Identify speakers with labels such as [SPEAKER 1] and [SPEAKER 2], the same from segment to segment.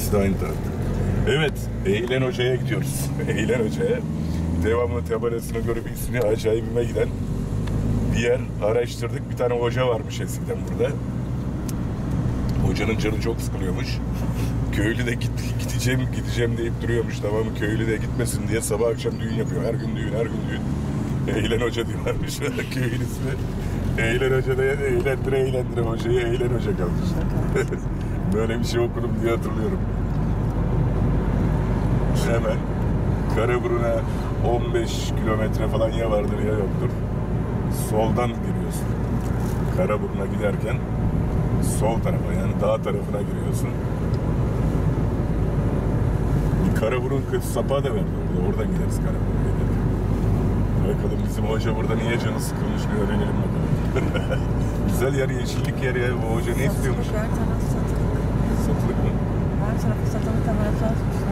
[SPEAKER 1] İkisi de aynı tarafta. Evet, Eğlen Hoca'ya gidiyoruz. Eğlen Hoca'ya. Devamlı tabelasını görüp ismi acayibime giden bir yer araştırdık. Bir tane hoca varmış eskiden burada. Hocanın canı çok sıkılıyormuş. Köylü de gideceğim deyip duruyormuş, tamam mı? Köylü de gitmesin diye sabah akşam düğün yapıyor. Her gün düğün, her gün düğün. Eğlen Hoca diyorlarmış köyün ismi. Eğlen Hoca da eğlendire hocayı Eğlen Hoca kalmış. Böyle bir şey okudum diye hatırlıyorum. Hemen Karaburun'a 15 kilometre falan ya vardır ya yoktur. Soldan giriyorsun. Karaburun'a giderken sol tarafa, yani dağ tarafına giriyorsun. Bir Karaburun sapağı da verdi orada. Oradan gideriz Karaburun'a. Bakalım bizim hoca burada niye canı sıkılmış, bir öğrenelim bakalım. Güzel yer, yeşillik yer ya. Bu hoca ne istiyormuş?
[SPEAKER 2] Her taraf satılık.
[SPEAKER 1] Satılık mı?
[SPEAKER 2] Her tarafı satılık tabelası asmışlar.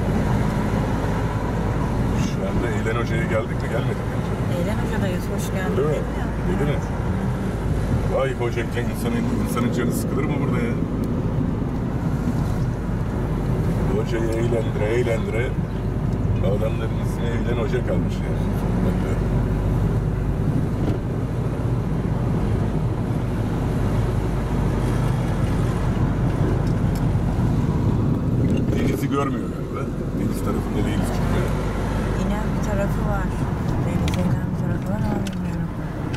[SPEAKER 1] Şu anda Eğlen Hoca'ya geldik mi? Gelmedik mi?
[SPEAKER 2] Eğlen Hoca'dayız, hoş geldin.
[SPEAKER 1] Öyle mi? Dedi mi? Vay hocayken insanın canı sıkılır mı burada ya? Hocayı eğlendire adamların ismi Eğlen Hoca kalmış ya. Denizi görmüyor galiba. Deniz tarafında değiliz çünkü.
[SPEAKER 2] İnen bir tarafı var. Denize inen bir tarafı var ama bilmiyorum.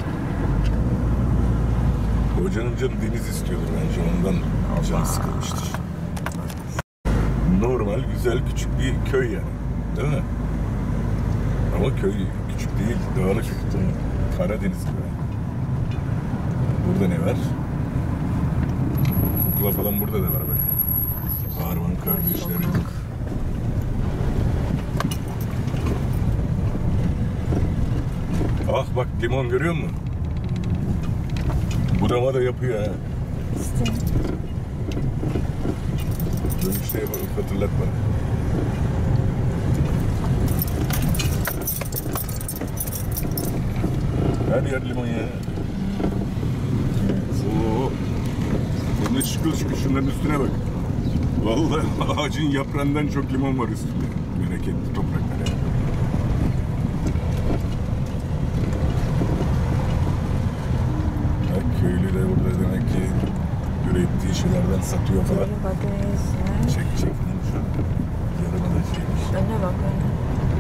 [SPEAKER 1] Hocanın canı deniz istiyordur bence, ondan canı sıkılmıştır. Normal, güzel, küçük bir köy yani. Değil mi? Ama köy küçük değil, dağlık. Karadeniz gibi. Burada ne var? Kukla falan burada da var bak. Harman kardeşleri. Ah bak, limon görüyor musun? Budama da yapıyor ha. Dönüşte yapalım, hatırlat bana. Her yer limon ya. Oo. Bunun şıkıl şıkıl, şunların üstüne bak. Vallahi ağacın yaprağından çok limon var üstünde. Bereketli topraklar ya. Köylü de burada demek ki ürettiği şeylerden satıyor falan. Çek neymiş o? Yarına da şeymiş.
[SPEAKER 2] Önüne bak, önüne.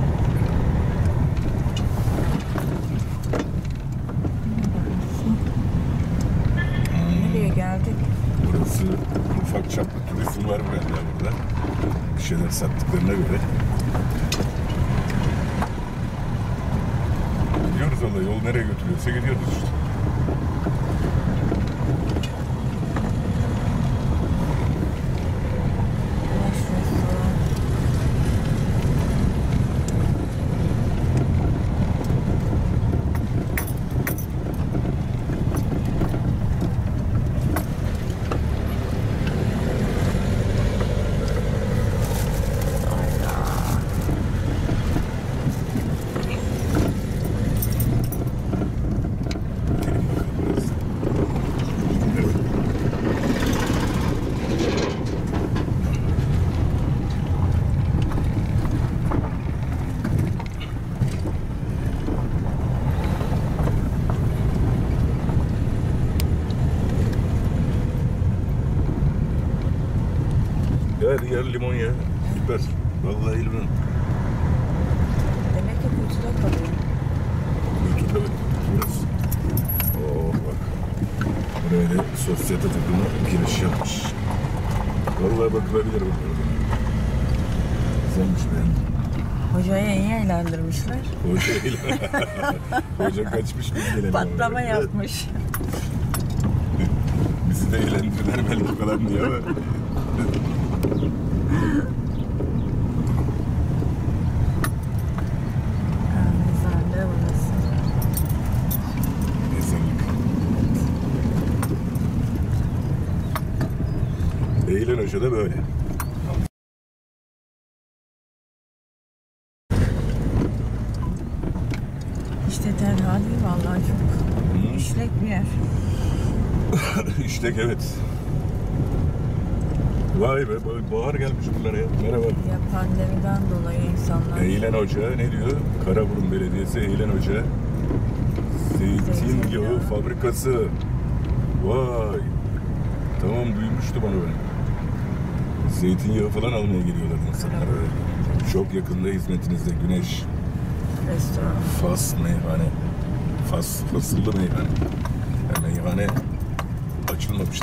[SPEAKER 2] Nereye geldik?
[SPEAKER 1] Burası ufak çaplı turizm var burada. Bir şeyler sattıklarına göre. Gidiyoruz valla, yol nereye götürüyorsa gidiyoruz işte. Her yer limon ya. Süper. Vallahi limon.
[SPEAKER 2] Demek ki kuytuda kalıyor.
[SPEAKER 1] Kuytu tabii. Burası. Oo bak. Buraya da sosyete takımı giriş yapmış. Vallahi bakılabilir burada. Güzelmiş beğendim.
[SPEAKER 2] Hocayı iyi eğlendirmişler.
[SPEAKER 1] Hoca kaçmış biz gelelim.
[SPEAKER 2] Patlama yapmış.
[SPEAKER 1] Bizi de eğlendirdiler belki falan diye ama.
[SPEAKER 2] Mezarlığı burası.
[SPEAKER 1] Mezarlık. Eğlen Hoca da böyle.
[SPEAKER 2] İşte tenha değil vallahi, çok işlek bir yer.
[SPEAKER 1] İşlek evet. Vay be, bahar gelmiş bunlara ya. Merhaba.
[SPEAKER 2] Ya pandemiden dolayı insanlar...
[SPEAKER 1] Eğlen Hoca ne diyor? Karaburun Belediyesi Eğlen Hoca. Zeytin yağı fabrikası. Vay. Tamam, duymuştum onu ben. Zeytinyağı falan almaya geliyorlar insanlar. Çok yakında hizmetinizde Güneş.
[SPEAKER 2] Restoran.
[SPEAKER 1] Fas meyhane. Fasıllı meyhane. Yani meyhane açılmamıştı.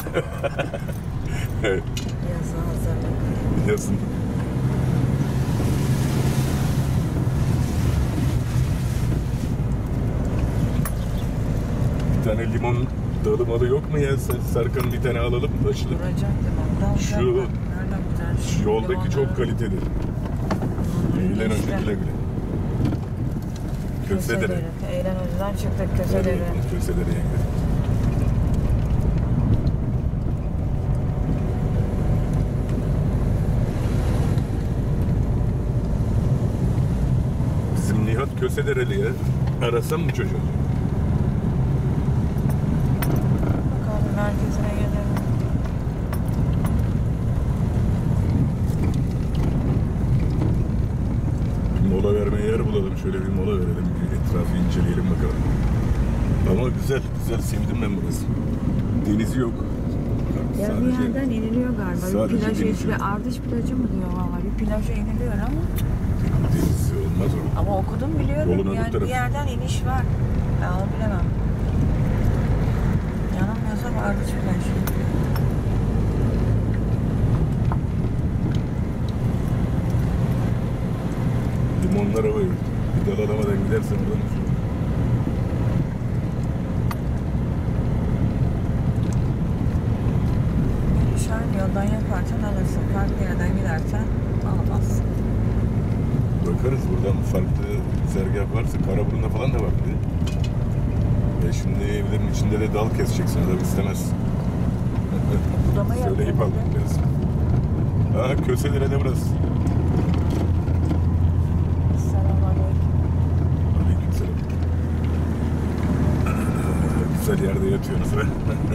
[SPEAKER 2] Yazı hazırlık.
[SPEAKER 1] Yazın. Bir tane limon dalı malı yok mu ya? Serkan bir tane alalım başlık.
[SPEAKER 2] Duracak limon.
[SPEAKER 1] Şu-
[SPEAKER 2] Nereden güzel?
[SPEAKER 1] Şu yoldaki
[SPEAKER 2] Limonları-
[SPEAKER 1] çok kaliteli. Eğlen
[SPEAKER 2] İşte.
[SPEAKER 1] Hoca güle güle. Kösedere.
[SPEAKER 2] Eğlen Hoca'dan çıktık Kösedere.
[SPEAKER 1] Kösedere'ye gidelim. Bizim Nihat Kösedereli ya. Arasam mı çocuğu?
[SPEAKER 2] Bakalım merkezine gelelim.
[SPEAKER 1] Bir mola vermeye yer bulalım. Şöyle bir mola verelim. Bir etrafı inceleyelim bakalım. Ama güzel, sevdim ben burası. Denizi yok.
[SPEAKER 2] Ya bir yerden iniliyor galiba.
[SPEAKER 1] Sadece
[SPEAKER 2] Bir plaja
[SPEAKER 1] deniz
[SPEAKER 2] hiçbir
[SPEAKER 1] yok.
[SPEAKER 2] Ardıç plajı mı diyor valla. Bir plaja iniliyor ama.
[SPEAKER 1] Deniz olmaz o.
[SPEAKER 2] Ama okudum biliyorum.
[SPEAKER 1] Yolun öbür
[SPEAKER 2] Yani
[SPEAKER 1] tarafı.
[SPEAKER 2] bir yerden iniş var. Ben onu bilemem. Yanılmıyorsam Ardıç plajı.
[SPEAKER 1] Limonlara var. Bir dalalamadan gidersen buradan.
[SPEAKER 2] Şu an yoldan yaparsan alırsın. Farklı yerden gidersen alamazsın.
[SPEAKER 1] Bakarız buradan farklı güzergah varsa Karaburun'da falan da var. Şimdi evlerin içinde de dal keseceksin. Adam istemez.
[SPEAKER 2] Budama
[SPEAKER 1] Söyleyip
[SPEAKER 2] yapıyor.
[SPEAKER 1] aldım biraz. Ha, Kösedere'de burası.
[SPEAKER 2] Selamünaleyküm.
[SPEAKER 1] Aleykümselam. Güzel yerde yatıyorsunuz be.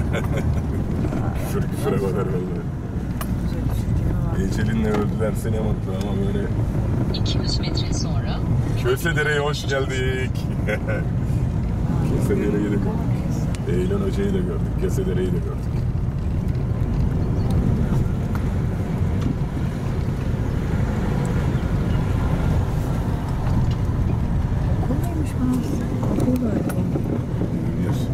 [SPEAKER 1] Küfüre bakar vallahi.
[SPEAKER 2] Güzel düşünceme var.
[SPEAKER 1] Ecelinle öldülerse ne mutlu ama böyle.
[SPEAKER 3] 200 metre sonra
[SPEAKER 1] Kösedere'ye hoş geldik. Kösedere'yi de gördük. Eğlen Hoca'yı da gördük. Kösedere'yi de gördük.
[SPEAKER 2] Okul muymuş burası? Okul galiba.
[SPEAKER 1] Bilmiyoruz.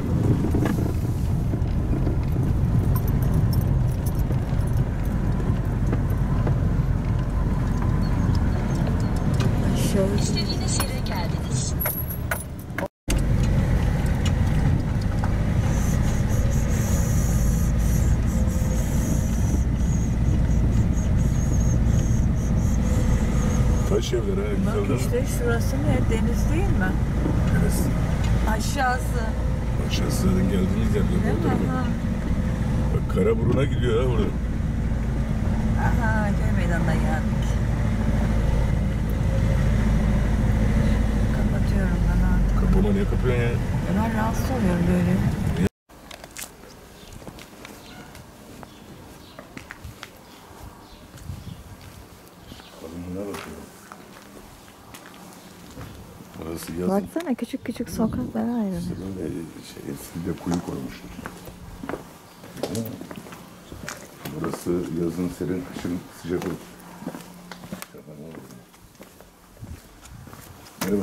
[SPEAKER 2] Şöyle
[SPEAKER 3] istediğiniz yere geldiniz.
[SPEAKER 1] Taş evler ha. Güzel
[SPEAKER 2] bak
[SPEAKER 1] değil mi?
[SPEAKER 2] işte şurası ne? Deniz değil mi?
[SPEAKER 1] Neresi?
[SPEAKER 2] Aşağısı.
[SPEAKER 1] Aşağısı zaten geldiğimiz yer.
[SPEAKER 2] Değil mi? Ha.
[SPEAKER 1] Bak Karaburun'a gidiyor ha burada.
[SPEAKER 2] Aha, köy meydanına geldik. Kapatıyorum ben artık.
[SPEAKER 1] Kapama niye kapıyorsun ya?
[SPEAKER 2] Ben rahatsız oluyorum böyle.
[SPEAKER 1] Kalınlığına bakıyorum. Burası yazın.
[SPEAKER 2] Baksana küçük küçük sokaklar ayrı.
[SPEAKER 1] İşte böyle şey, eskide kuyu koymuşlar. Burası yazın serin, kışın sıcak olur. Merhaba.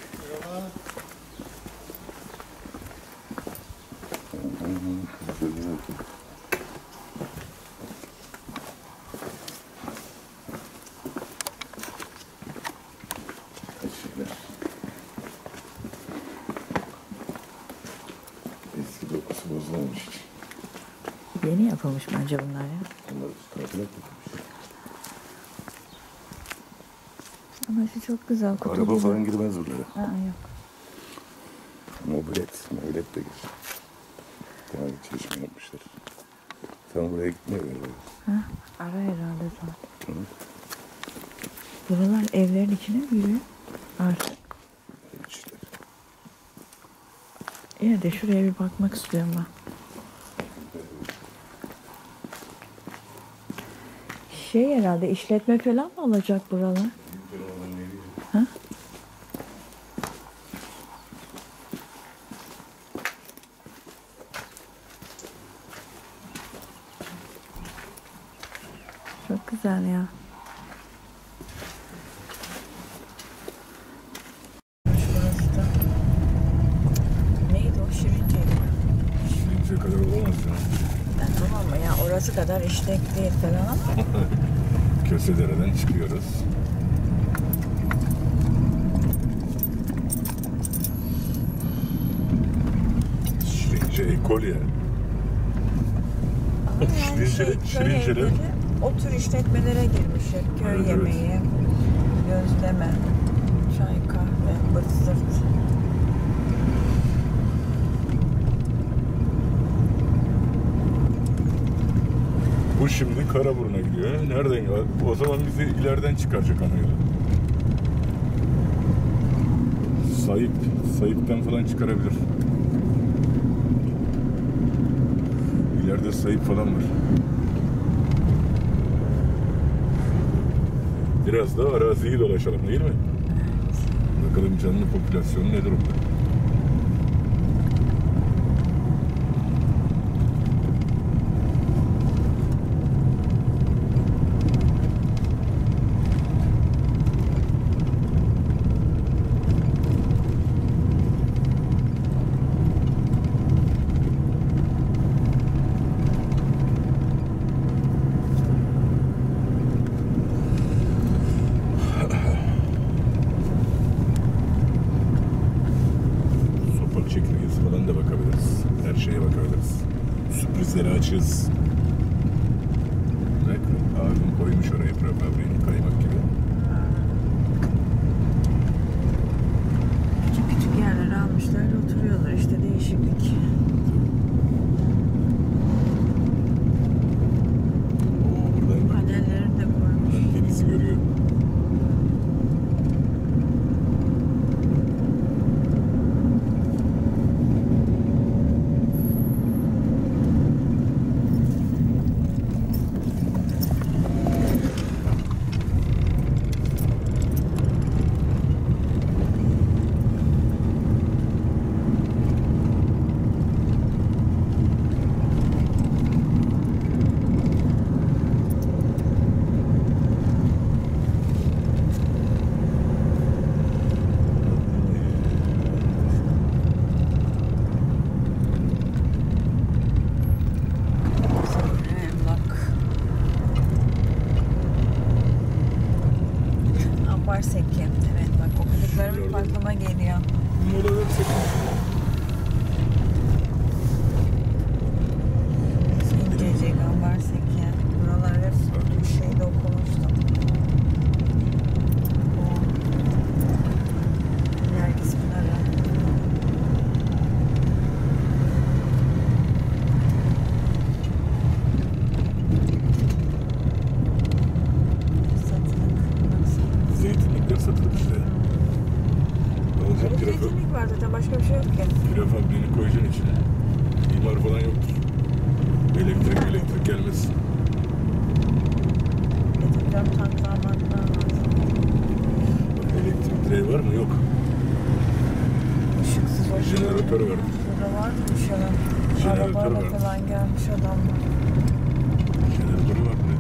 [SPEAKER 1] Eski dokusu bozulmamış hiç.
[SPEAKER 2] Yeni yapılmış bence bunlar ya.
[SPEAKER 1] Bunlar tadilat yapılmış.
[SPEAKER 2] Ama şu çok güzel kutu
[SPEAKER 1] Araba
[SPEAKER 2] gibi.
[SPEAKER 1] falan girmez buralara.
[SPEAKER 2] Aa, yok.
[SPEAKER 1] Mobilet de gir. Bir tane çeşme yapmışlar. Sen buraya gitmiyor galiba.
[SPEAKER 2] Ha, ara herhalde zaten.
[SPEAKER 1] Hı?
[SPEAKER 2] Buralar evlerin içine mi giriyor? Artık.
[SPEAKER 1] İşte.
[SPEAKER 2] Yine de şuraya bir bakmak istiyorum ben. Şey herhalde işletme falan mı olacak buralar? Ha? Çok güzel ya. Şurası da. Neydi o? Şirince.
[SPEAKER 1] Şirince kadar olamaz ya.
[SPEAKER 2] Tamam mı ya? Orası kadar işlek değil falan ama.
[SPEAKER 1] Kösedere'den çıkıyoruz. Şirince ekol ya.
[SPEAKER 2] Ama yani
[SPEAKER 1] Şirince'de
[SPEAKER 2] köy evleri o tür işletmelere girmiş hep. Köy
[SPEAKER 1] Evet,
[SPEAKER 2] yemeği, gözleme, çay, kahve, bırt zırt.
[SPEAKER 1] Bu şimdi Karaburun'a gidiyor. Nereden ya? O zaman bizi ileriden çıkaracak ana yolu. Sayıp'tan falan çıkarabilir. İleride Sayıp falan var. Biraz da araziyi dolaşalım değil mi? Bakalım canlı popülasyonu ne durumda? Sopak çekirgesi falan da bakabiliriz. Her şeye bakabiliriz. Sürprizleri açığız. Bak, abim koymuş oraya prefabriğini kaymak gibi.
[SPEAKER 2] Küçük küçük yerler almışlar, oturuyorlar işte değişiklik.
[SPEAKER 1] Oo, buradan bak.
[SPEAKER 2] Panellerini de koymuş.
[SPEAKER 1] Buradan denizi görüyor.
[SPEAKER 2] Bak. Ambar Sekim. Evet bak okuduklarım aklıma geliyor.
[SPEAKER 1] Mola versek.
[SPEAKER 2] İncecik, Ambar Sekim. Buralar hep bir şeyde okumuştum. Nergis Pınarı. Satılık. Baksana.
[SPEAKER 1] Zeytinlikler satılık işte. Alacak
[SPEAKER 2] Benim
[SPEAKER 1] pirafa,
[SPEAKER 2] zeytinlik var zaten başka bir şey yok ki.
[SPEAKER 1] pirafabriğini koyacaksın içine. İmar falan yoktur. Elektrik gelmez.
[SPEAKER 2] Getireceğim taklamatlar var.
[SPEAKER 1] Elektrik direği var mı? Yok.
[SPEAKER 2] Işıksız oturuyor.
[SPEAKER 1] Jeneratör var.
[SPEAKER 2] Burada var mı bir şeyler?
[SPEAKER 1] Jeneratör
[SPEAKER 2] Arabayla
[SPEAKER 1] var.
[SPEAKER 2] falan gelmiş adamlar.
[SPEAKER 1] Jeneratörü var mı?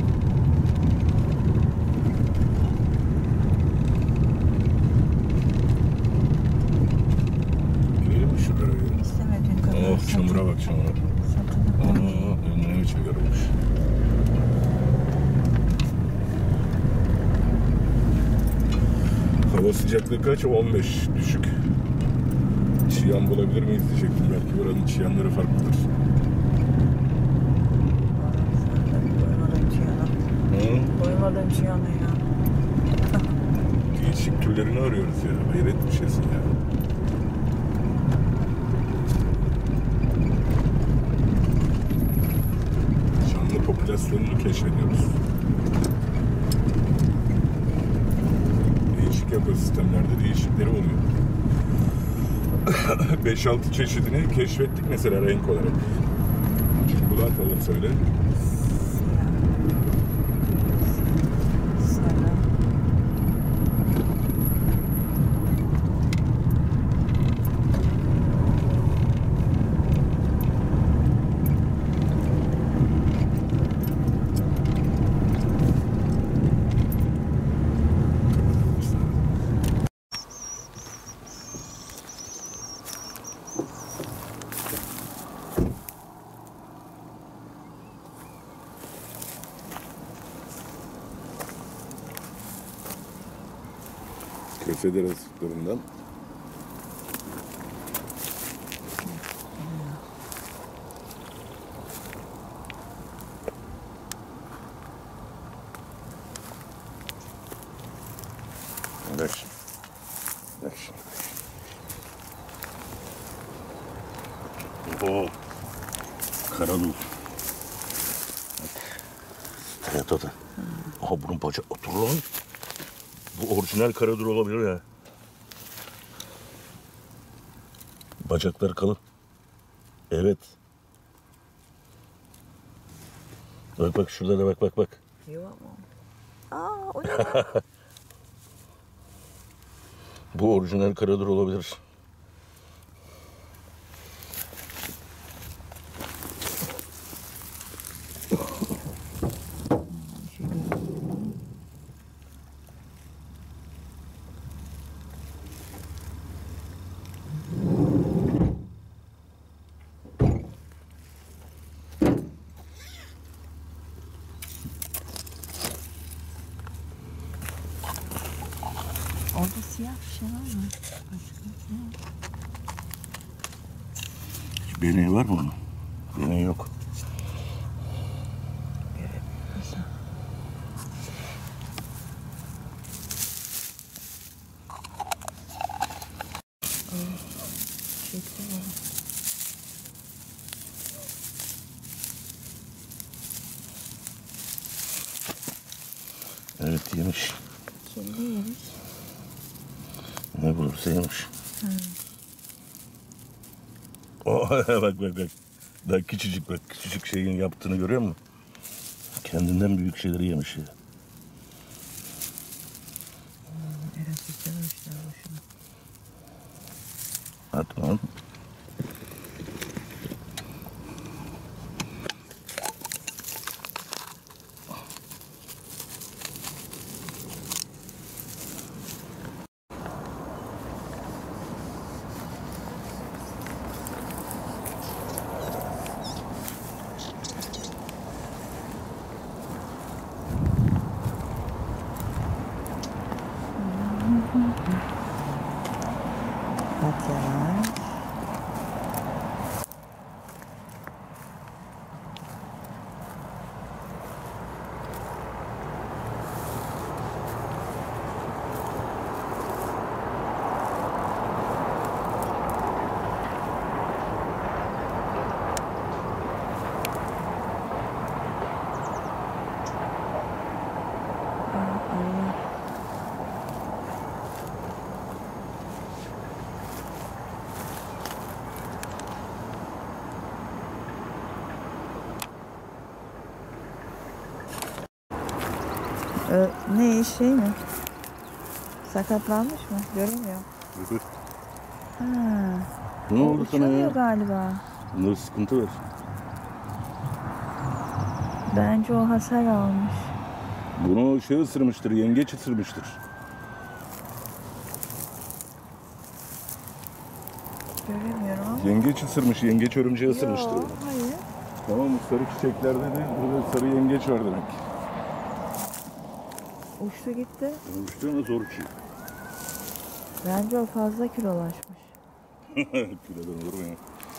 [SPEAKER 1] Girelim mi şuraya?
[SPEAKER 2] İstemediğin kadar
[SPEAKER 1] Oh çamura bak çamura.
[SPEAKER 2] satılık.
[SPEAKER 1] Aa, ne biçim yorulmuş. Hava sıcaklığı kaç? 15 düşük. Çiyan bulabilir miyiz diyecektim. Belki buranın çiyanları farklıdır.
[SPEAKER 2] Doymadım çiyana. Doymadım çiyana ya.
[SPEAKER 1] Değişik türlerini arıyoruz ya. Hayret bir şeysin ya. Canlı popülasyonunu keşfediyoruz. Değişik ekosistemlerde değişikleri oluyor. 5-6 çeşidini keşfettik mesela renk olarak. Çikolatalı söyle.
[SPEAKER 2] Siyah.
[SPEAKER 1] federasyonlarından. Bak şimdi. Bak şimdi. Oo. Karadul. Toyota'da. Aha bunun bacak otur lan. Bu orijinal Karadur olabilir ya. Bacakları kalın. Evet. Bak bak şurada da bak.
[SPEAKER 2] Yuva mı? Aa, o ne?
[SPEAKER 1] Bu orijinal Karadur olabilir.
[SPEAKER 2] Orada siyah bir şey var mı? Başka ne?
[SPEAKER 1] Beneği var mı onun? Beneği yok.
[SPEAKER 2] Şekli var.
[SPEAKER 1] Evet yemiş.
[SPEAKER 2] Kendi yemiş.
[SPEAKER 1] Ne bulursa yemiş. Oh, bak. Daha küçücük bak. Küçücük şeyin yaptığını görüyor musun? Kendinden büyük şeyleri yemiş ya.
[SPEAKER 2] Evet, istemişler boşuna.
[SPEAKER 1] Atma.
[SPEAKER 2] Patyalar. Arılar. Ne şey mi? Sakatlanmış mı? Göremiyorum. Ha,
[SPEAKER 1] Ne oldu sana
[SPEAKER 2] uçamıyor
[SPEAKER 1] ya?
[SPEAKER 2] galiba.
[SPEAKER 1] Bunda sıkıntı var.
[SPEAKER 2] Bence o hasar almış.
[SPEAKER 1] Bunu şey ısırmıştır, yengeç ısırmıştır.
[SPEAKER 2] Göremiyorum ama.
[SPEAKER 1] Yengeç ısırmış, yengeç örümceği ısırmıştır
[SPEAKER 2] Yok,
[SPEAKER 1] onu.
[SPEAKER 2] hayır.
[SPEAKER 1] Tamam mı? Sarı çiçeklerde de burada sarı yengeç var demek.
[SPEAKER 2] Uçtu gitti.
[SPEAKER 1] Uçtu ama zor uçuyor.
[SPEAKER 2] Bence o fazla kilolaşmış.
[SPEAKER 1] Kilodan olur mu ya?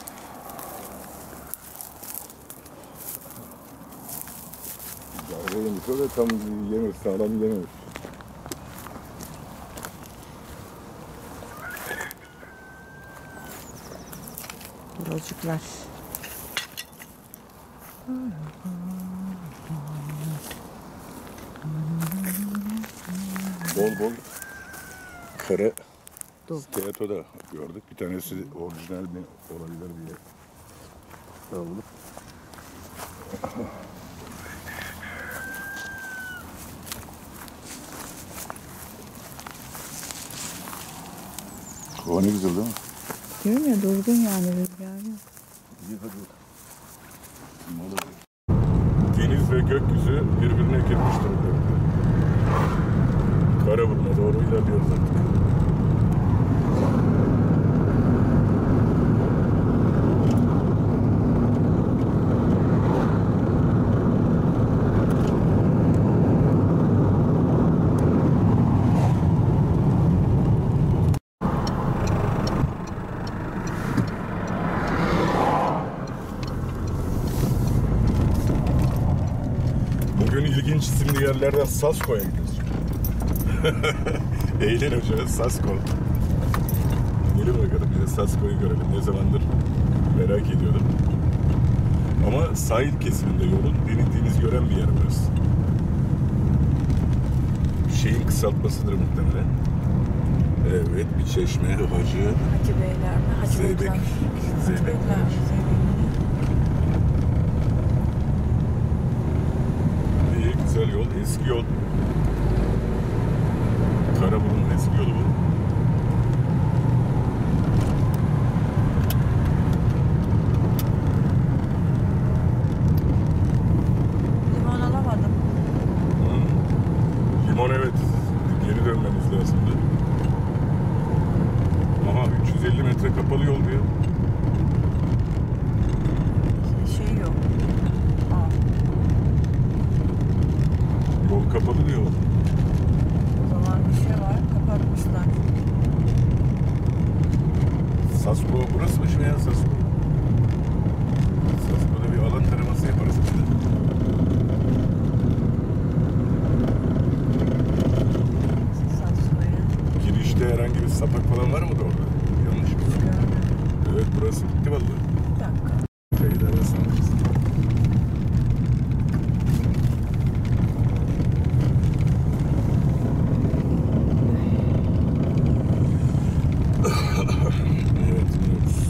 [SPEAKER 1] Darbe yemiş o da tam yemiş, sağlam yememiş.
[SPEAKER 2] Buracıklar.
[SPEAKER 1] Bol kare
[SPEAKER 2] Dolu.
[SPEAKER 1] Steato'da gördük. Bir tanesi orijinal mi olabilir diye savulup. Kova ne güzel değil mi?
[SPEAKER 2] Diyorum ya, durgun yani, rüzgar yok.
[SPEAKER 1] İyi hadi. Deniz ve gökyüzü birbirine girmiş durumda. Karaburun'a doğru ilerliyoruz artık. ilginç isimli yerlerden Sasko'ya gidiyoruz. Eğlen Hoca, Sasko. Gelin bakalım bir de Sasko'yu görelim. Ne zamandır merak ediyordum. Ama sahil kesiminde yolun deniz gören bir yer burası. Şeyin kısaltmasıdır muhtemelen. Evet, bir çeşme, Hacı.
[SPEAKER 2] Hacı Beyler mi? Hacı
[SPEAKER 1] Zeybek.
[SPEAKER 2] Beyler. Hacı
[SPEAKER 1] Zeybek.
[SPEAKER 2] Beyler mi? Zeybek mi?
[SPEAKER 1] İyi, güzel yol, eski yol. Karaburun'un eski yolu bu.
[SPEAKER 2] Limon alamadım.
[SPEAKER 1] Limon evet, geri dönmemiz lazımdı. Aha 350 metre kapalı yol diyor.
[SPEAKER 2] Şey yok. Aa,
[SPEAKER 1] Yol kapalı diyor.
[SPEAKER 2] o zaman bir şey var. Kapatmışlar.
[SPEAKER 1] Sasko burası mı şimdi ya Sasko? Sasko'da bir alan taraması yaparız işte.
[SPEAKER 2] Sasko'ya.
[SPEAKER 1] Girişte herhangi bir sapak falan var mı da orada? Yanlış mı?
[SPEAKER 2] Görmedim.
[SPEAKER 1] Evet burası bitti vallahi.
[SPEAKER 2] Bir dakika.
[SPEAKER 1] Kayıt arasında. Evet, iniyoruz.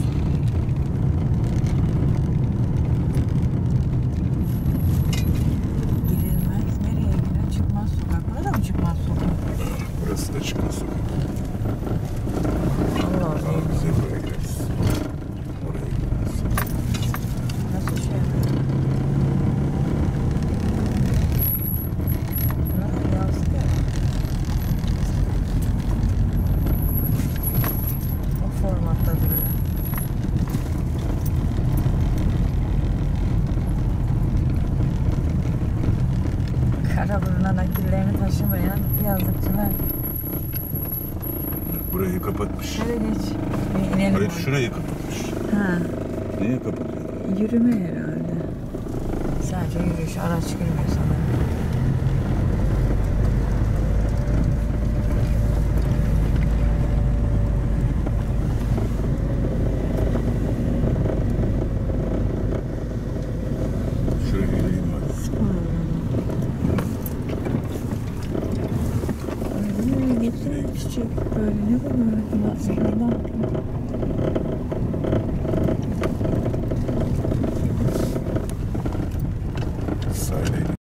[SPEAKER 2] Gidilmez. Nereye gidiyor? Çıkmaz sokak. Burada mı çıkmaz sokak?
[SPEAKER 1] Burası da çıkan sokak.
[SPEAKER 2] Allah Allah.
[SPEAKER 1] Tamam, biz hep oraya gideriz. Oraya gideriz.
[SPEAKER 2] Nasıl şey? Nasıl yazdı? O formatta duruyor. Karaburun'a nakillerini taşımayan yazlıkçılar.
[SPEAKER 1] Burayı kapatmış.
[SPEAKER 2] Şöyle geç. Bir inelim.
[SPEAKER 1] Hayır,
[SPEAKER 2] oraya.
[SPEAKER 1] şurayı kapatmış.
[SPEAKER 2] Ha,
[SPEAKER 1] Niye kapatıyor?
[SPEAKER 2] yürüme herhalde. Sadece yürüyüş, araç girmiyor sanırım.
[SPEAKER 1] Şuraya gideyim ben.
[SPEAKER 2] Getireyim çiçek böyle ne bu böyle aslında.
[SPEAKER 1] Sahile in.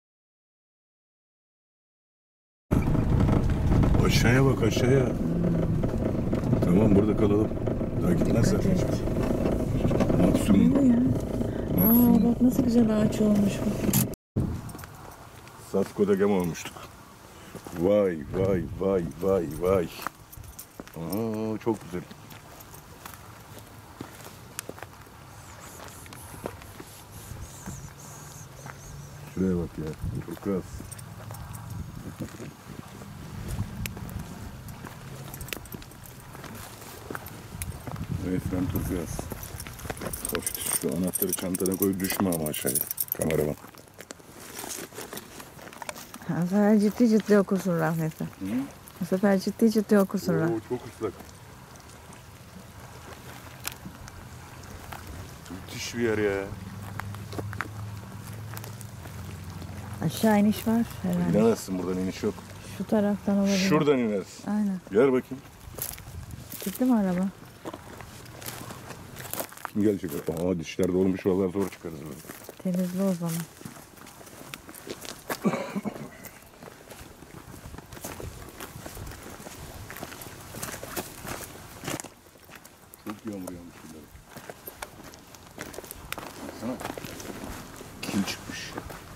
[SPEAKER 1] Aşağıya bak aşağıya. Tamam burada kalalım. Daha gitmez
[SPEAKER 2] Dikkat
[SPEAKER 1] zaten.
[SPEAKER 2] et. Ne
[SPEAKER 1] Maksimum.
[SPEAKER 2] bu ya? Aa
[SPEAKER 1] Maksimum.
[SPEAKER 2] bak nasıl güzel ağaç olmuş bu.
[SPEAKER 1] Sasko'da gem olmuştuk. Vay vay vay vay vay. Aa, çok güzel. Şuraya bak ya. Çok az. Resmen turkuaz. Of, şu anahtarı çantana koy düşme ama aşağıya. Kameraman.
[SPEAKER 2] Bu sefer ciddi ciddi okursun rahmetli. Bu sefer ciddi ciddi okursun rahmetli.
[SPEAKER 1] Oo, çok ıslak. Müthiş bir yer ya.
[SPEAKER 2] Aşağı iniş var herhalde.
[SPEAKER 1] İnemezsin, buradan iniş yok.
[SPEAKER 2] Şu taraftan olabilir.
[SPEAKER 1] Şuradan inersin.
[SPEAKER 2] Aynen.
[SPEAKER 1] Gel bakayım.
[SPEAKER 2] Gitti mi araba?
[SPEAKER 1] Kim gelecek? Aa, dişler dolmuş, vallahi zor çıkarız böyle.
[SPEAKER 2] Temizli o zaman.
[SPEAKER 1] Çok yağmur yağmış bunlar. Baksana. Kil çıkmış.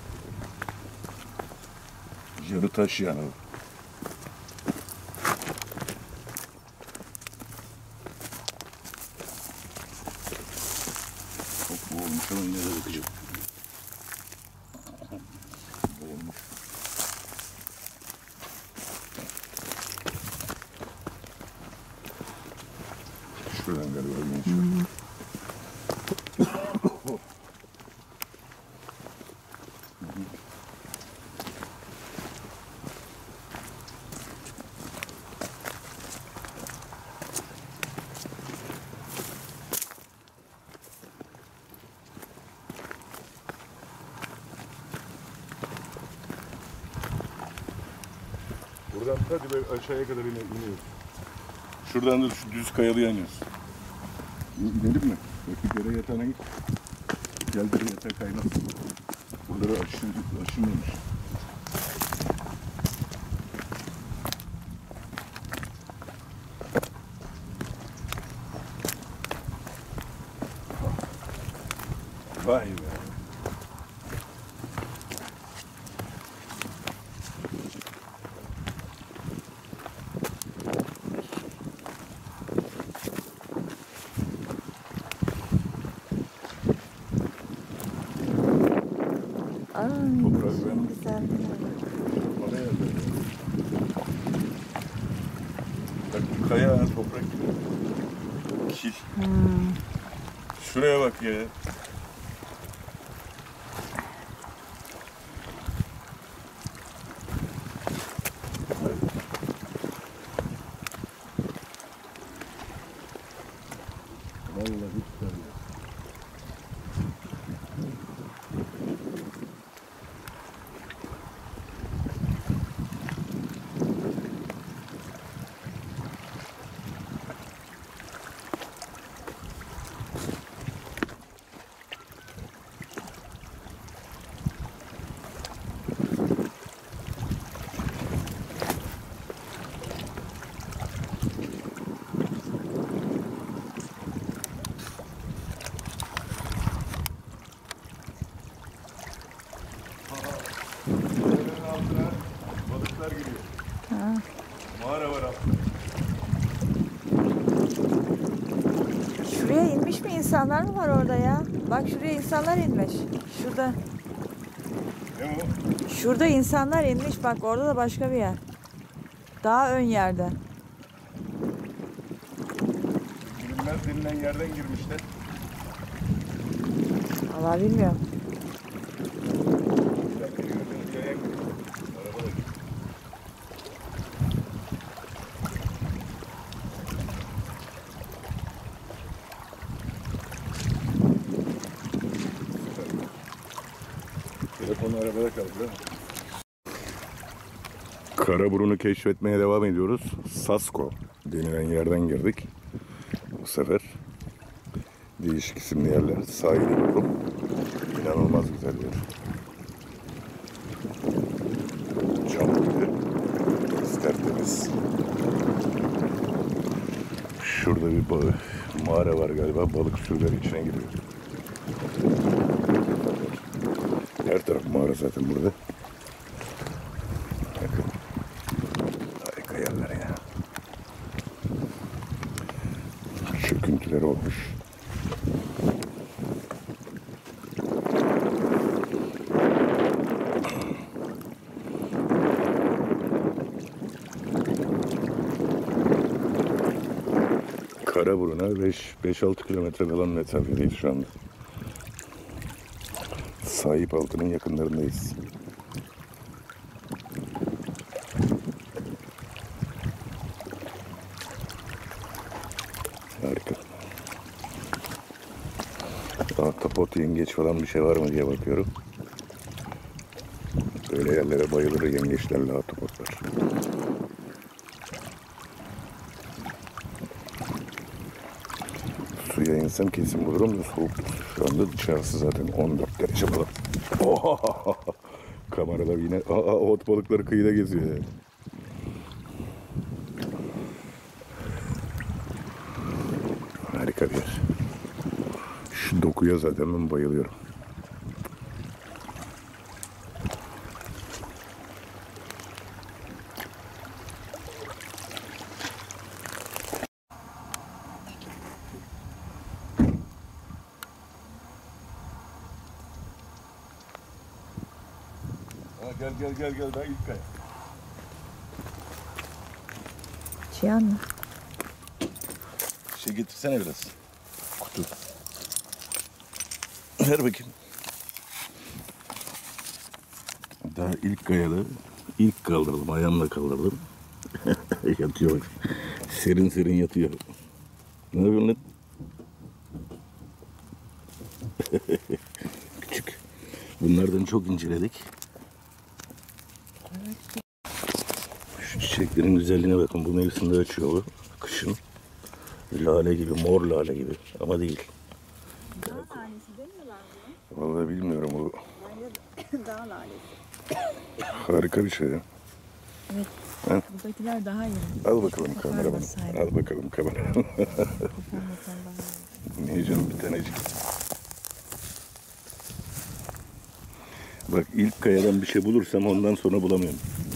[SPEAKER 1] Yarı taş yani o. Çok boğulmuş ama yine de bakacağım. Boğulmuş. Şuradan galiba genç. Buradan hadi böyle aşağıya kadar iniyoruz. Şuradan da şu düz kayalıya iniyoruz. İnelim mi? Rakip yere yatağına git. Gel bir yatak kaynasın. Buraları aşınmamış. Vay be.
[SPEAKER 2] Ay,
[SPEAKER 1] Toprak
[SPEAKER 2] şimdi
[SPEAKER 1] benim.
[SPEAKER 2] güzel.
[SPEAKER 1] Bana yazdı. Bak bu kaya toprak gibi. Kil. Şuraya bak ya. Vallahi güzel ya. Kayanın altına balıklar giriyor.
[SPEAKER 2] Ha.
[SPEAKER 1] Mağara var altında.
[SPEAKER 2] Şuraya inmiş mi insanlar mı var orada ya? Bak şuraya insanlar inmiş. Şurada.
[SPEAKER 1] Ne o?
[SPEAKER 2] Şurada insanlar inmiş. Bak orada da başka bir yer. Daha ön yerde.
[SPEAKER 1] Girilmez denilen yerden girmişler.
[SPEAKER 2] Allah bilmiyorum.
[SPEAKER 1] Bir dakika gördüğünüz yaya giriyor. Araba da gidiyor. Telefonu arabada kaldı değil mi? Karaburun'u keşfetmeye devam ediyoruz. Sasko denilen yerden girdik. Bu sefer değişik isimli yerler. Sahili buldum. İnanılmaz güzel bir yer. Cam gibi. Tertemiz. Şurada bir mağara var galiba. Balık sürüleri içine giriyor. Her taraf mağara zaten burada. Bakın. Harika yerler ya. Çöküntüler olmuş. Karaburun'a 5-6 kilometre falan mesafedeyiz şu anda. Sahip altının yakınlarındayız. Harika. Ahtapot, yengeç falan bir şey var mı diye bakıyorum. Böyle yerlere bayılır yengeçlerle ahtapotlar. Suya insem kesin bulurum da soğuk. Şu anda dışarısı zaten 14 derece falan. Oha! Kamerada yine ot balıkları kıyıda geziyor yani. Harika bir yer. Şu dokuya zaten ben bayılıyorum. Gel daha ilk kay.
[SPEAKER 2] Cihan mı?
[SPEAKER 1] Şey getirsene biraz. Kutu. Ver bakayım. Daha ilk kayada ilk kaldırdım. Ayağımla kaldırdım. Yatıyor bak. Serin serin yatıyor. Ne yapıyorsun lan? Küçük. Bunlardan çok inceledik. Şu çiçek Renklerin güzelliğine bakın. Bu mevsimde açıyor bu. Kışın. Lale gibi, mor lale gibi. Ama değil.
[SPEAKER 2] Dağ lalesi demiyorlar buna.
[SPEAKER 1] Vallahi bilmiyorum bu.
[SPEAKER 2] Bence dağ lalesi.
[SPEAKER 1] Harika bir şey ya.
[SPEAKER 2] Evet.
[SPEAKER 1] Ha?
[SPEAKER 2] Buradakiler daha iyi.
[SPEAKER 1] Al bakalım
[SPEAKER 2] Kokar
[SPEAKER 1] kameramanı.
[SPEAKER 2] vesaire.
[SPEAKER 1] Al bakalım kameramanı.
[SPEAKER 2] Koparmasan daha iyi.
[SPEAKER 1] Niye canım bir tanecik. Bak ilk kayadan bir şey bulursam ondan sonra bulamıyorum.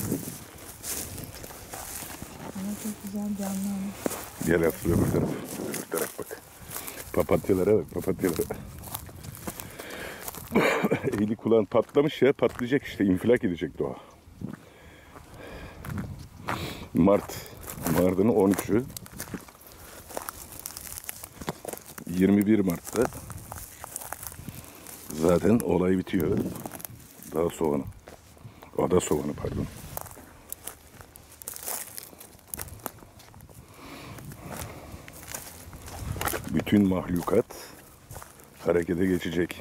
[SPEAKER 2] Ama çok güzel canlı ama.
[SPEAKER 1] Gel Aslı öbür taraf. Öbür taraf bak. Papatyalara bak papatyalara. Eli kulağın patlamış ya. Patlayacak işte. İnfilak edecek doğa. Mart'ın 13'ü. 21 Mart'ta zaten olay bitiyor. Dağ soğanı. Ada soğanı pardon. Bütün mahlukat harekete geçecek.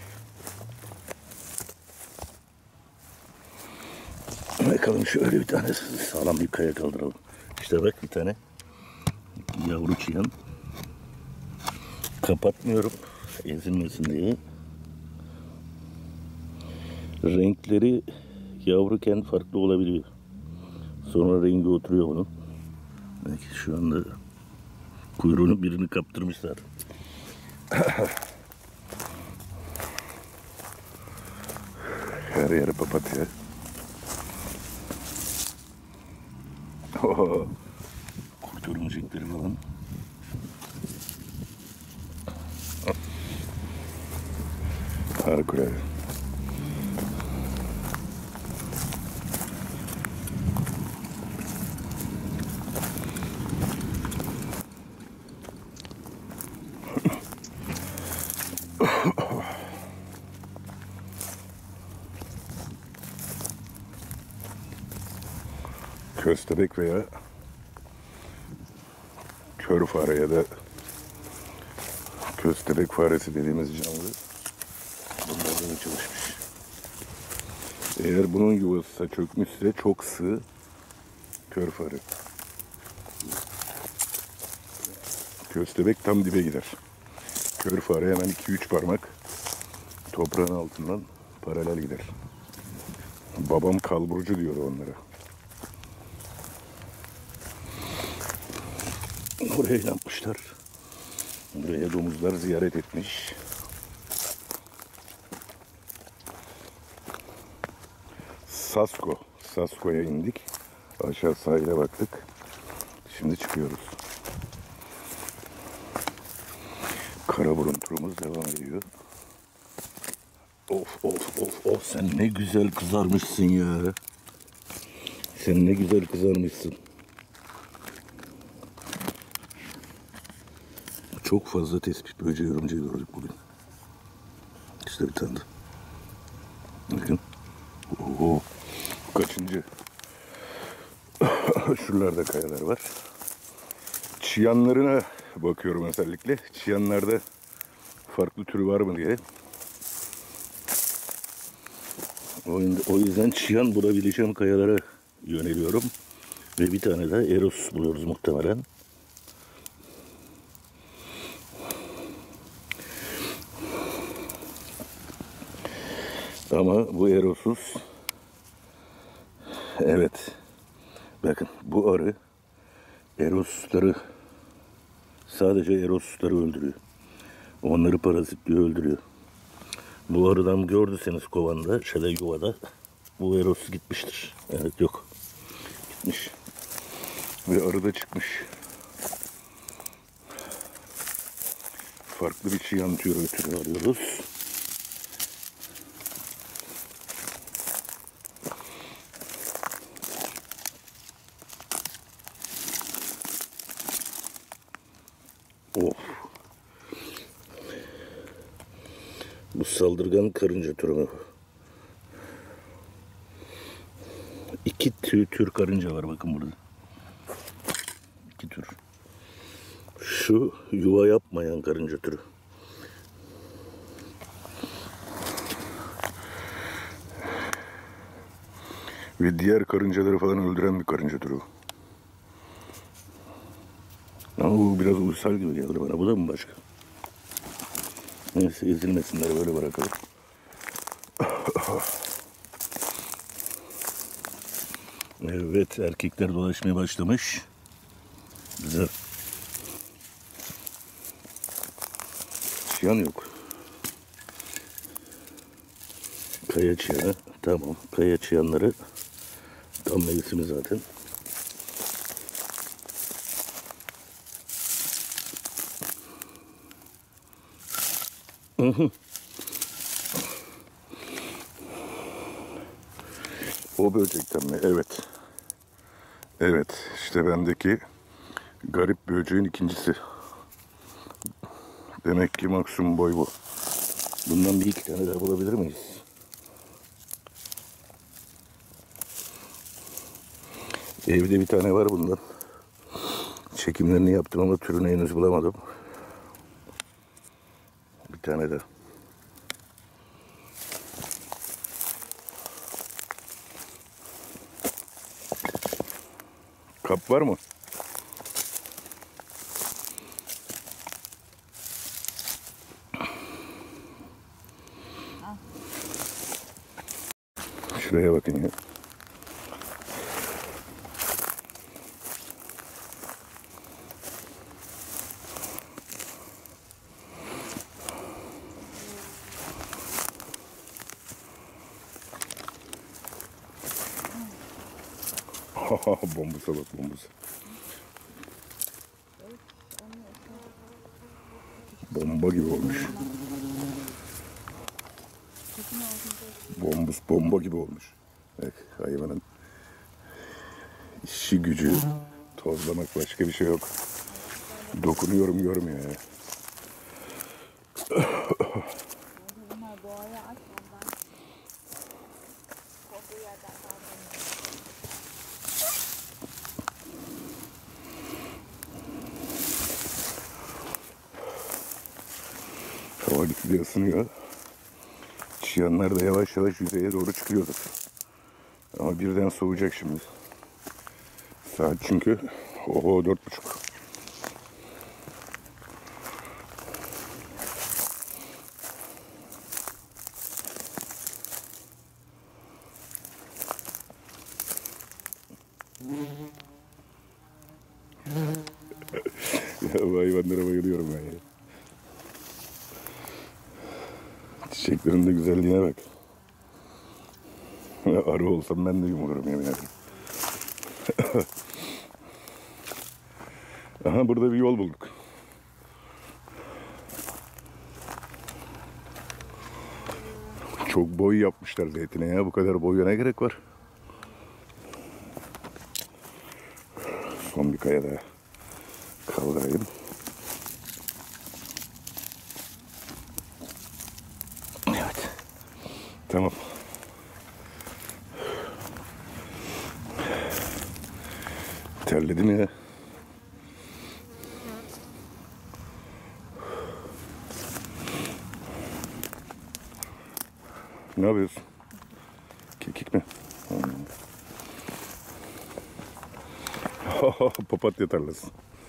[SPEAKER 1] Bakalım şöyle bir tane sağlam bir kaya kaldıralım. İşte bak bir tane yavru çıyan. Kapatmıyorum ezilmesin diye. Renkleri yavruken farklı olabiliyor. Sonra rengi oturuyor bunun. Belki şu anda kuyruğunu birini kaptırmışlar. Her yer papatya. Kurt örümcekleri falan. Harikulade. Köstebek veya kör fare ya da köstebek faresi dediğimiz canlı bunlardan çalışmış. Eğer bunun yuvası çökmüşse çok sığ kör fare. Köstebek tam dibe gider. Kör fare hemen 2-3 parmak toprağın altından paralel gider. Babam kalburcu diyordu onlara. Buraya yapmışlar. Buraya domuzlar ziyaret etmiş. Sasko'ya indik. Aşağı sahile baktık. Şimdi çıkıyoruz. Karaburun turumuz devam ediyor. Of sen ne güzel kızarmışsın ya. Sen ne güzel kızarmışsın. Çok fazla tespih böceği örümceği gördük bugün. İşte bir tane de. Bakın. Oo. Kaçıncı? Şuralarda kayalar var. Çıyanlarına bakıyorum özellikle. Çıyanlarda farklı türü var mı diye. O yüzden çıyan bulabileceğim kayalara yöneliyorum. Ve bir tane de Eros buluyoruz muhtemelen. Ama bu Eros'uz. Evet. Bakın bu arı Eros'ları sadece Eros'ları öldürüyor. Onları parazitliyor, öldürüyor. Bu arıdan gördüyseniz kovanda, yuvada bu Eros gitmiştir. Evet yok. Gitmiş. Ve arı da çıkmış. Farklı bir çıyan türü arıyoruz. Of. Bu saldırgan karınca türü mü? İki tür karınca var bakın burada. İki tür. Şu yuva yapmayan karınca türü. Ve diğer karıncaları falan öldüren bir karınca türü. Bu biraz uysal gibi geldi bana. Bu da mı başka? Neyse ezilmesinler, böyle bırakalım. Evet, erkekler dolaşmaya başlamış. Güzel. Çıyan yok. Kaya çıyanı. Tamam. Kaya çıyanları tam mevsimi zaten. O böcekten mi? Evet. Evet. İşte bendeki garip böceğin ikincisi. Demek ki maksimum boy bu. Bundan bir iki tane daha bulabilir miyiz? Evde bir tane var bundan. Çekimlerini yaptım ama türünü henüz bulamadım. Bir tane de. Kap var mı? Şuraya bakın ya. Bombusa bak, bombusa. Bomba gibi olmuş. Bomba gibi olmuş. Bak, hayvanın işi gücü tozlamak, başka bir şey yok. Dokunuyorum, görmüyor ya.
[SPEAKER 2] Bunlar doğaya aç, ondan korktuğu yerden kaldırmıyor.
[SPEAKER 1] Hava gitgide ısınıyor. Çıyanlar da yavaş yavaş yüzeye doğru çıkıyordur. Ama birden soğuyacak şimdi. Saat çünkü 4:30. Ya bu hayvanlara bayılıyorum ben ya. Çiçeklerin de güzelliğine bak. Arı olsam ben de yumulurum yemin ederim. Aha, burada bir yol bulduk. Çok boy yapmışlar zeytine ya. Bu kadar boya ne gerek var? Son bir kaya daha kaldırayım. Evet. Tamam. Terledim ya. Ne yapıyorsun? Kekik mi? Papatya tarlası.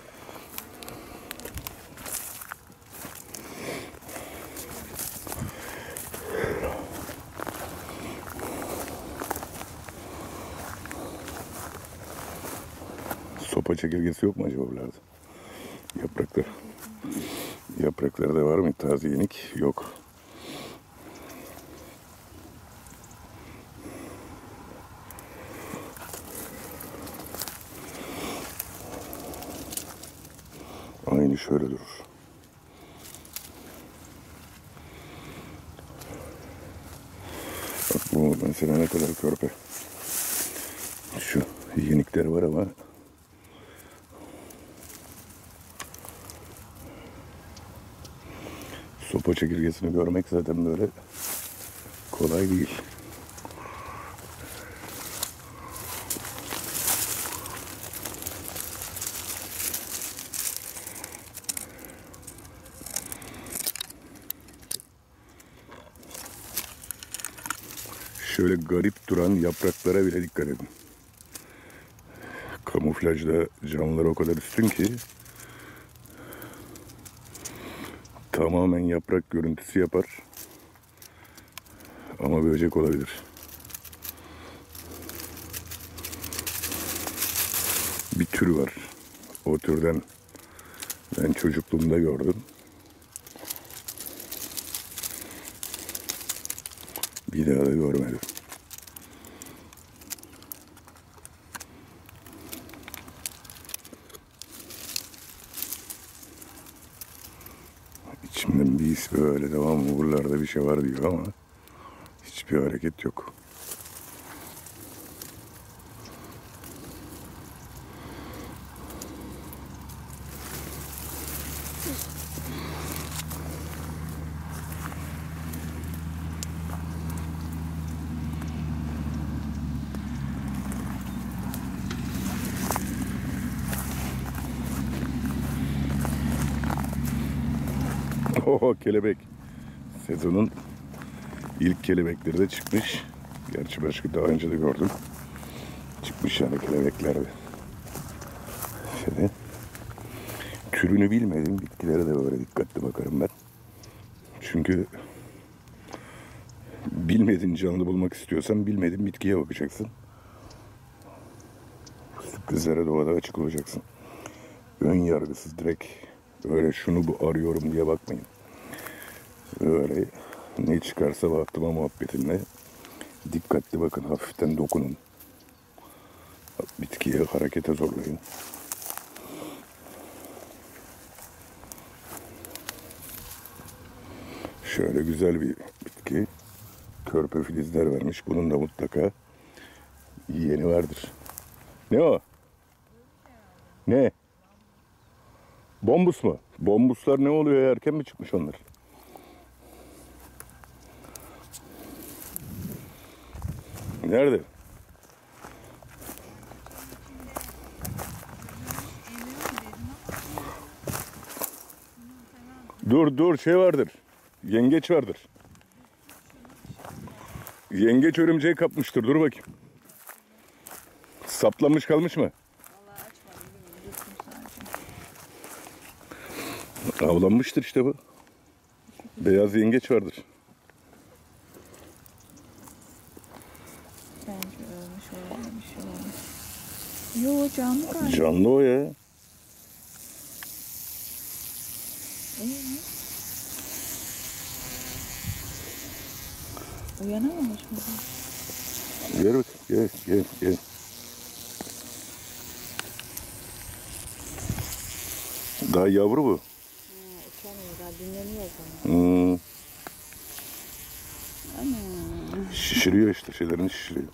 [SPEAKER 1] Sopa çekirgesi yok mu acaba buralarda? Yapraklar. Yapraklarda var mı taze yenik? Yok. Aynı şöyle durur. Bak bu mesela ne kadar körpe. Şu yenikler var ama sopa çekirgesini görmek zaten böyle kolay değil. Şöyle garip duran yapraklara bile dikkat edin. Kamuflajda canlılar o kadar üstün ki Tamamen yaprak görüntüsü yapar. Ama böcek olabilir. Bir tür var. O türden ben çocukluğumda gördüm. Bir daha da görmedim. İçimden bir his böyle devam mı buralarda bir şey var diyor ama hiçbir hareket yok. Oho, kelebek. Sezonun ilk kelebekleri de çıkmış. Gerçi başka daha önce de gördüm. Çıkmış yani kelebekler de. Şöyle. Türünü bilmediğim bitkilere de böyle dikkatli bakarım ben. Çünkü bilmediğin canlı bulmak istiyorsan bilmediğin bitkiye bakacaksın. Sürprizlere doğada açık olacaksın. Ön yargısız direkt öyle şunu bu arıyorum diye bakmayın. Öyle ne çıkarsa baktıma muhabbetinle dikkatli bakın, hafiften dokunun. Bitkiye harekete zorlayın. Şöyle güzel bir bitki. Körpe filizler vermiş. Bunun da mutlaka yiyeni vardır. Ne o? Ne? Bombus mu? Bombuslar ne oluyor? Erken mi çıkmış onlar? Nerede? Dur şey vardır. Yengeç vardır. Yengeç örümceği kapmıştır. Dur bakayım. Saplanmış kalmış mı? Avlanmıştır işte bu. Beyaz yengeç vardır.
[SPEAKER 2] Bence ölmüş olmamış olmuş. Yo, canlı galiba.
[SPEAKER 1] Canlı o ya.
[SPEAKER 2] Uyanamamış mı?
[SPEAKER 1] Gel bak, gel. Daha yavru bu.
[SPEAKER 2] Uçamıyor, daha dinleniyor o zaman.
[SPEAKER 1] Şişiriyor işte, şeylerini şişiriyor.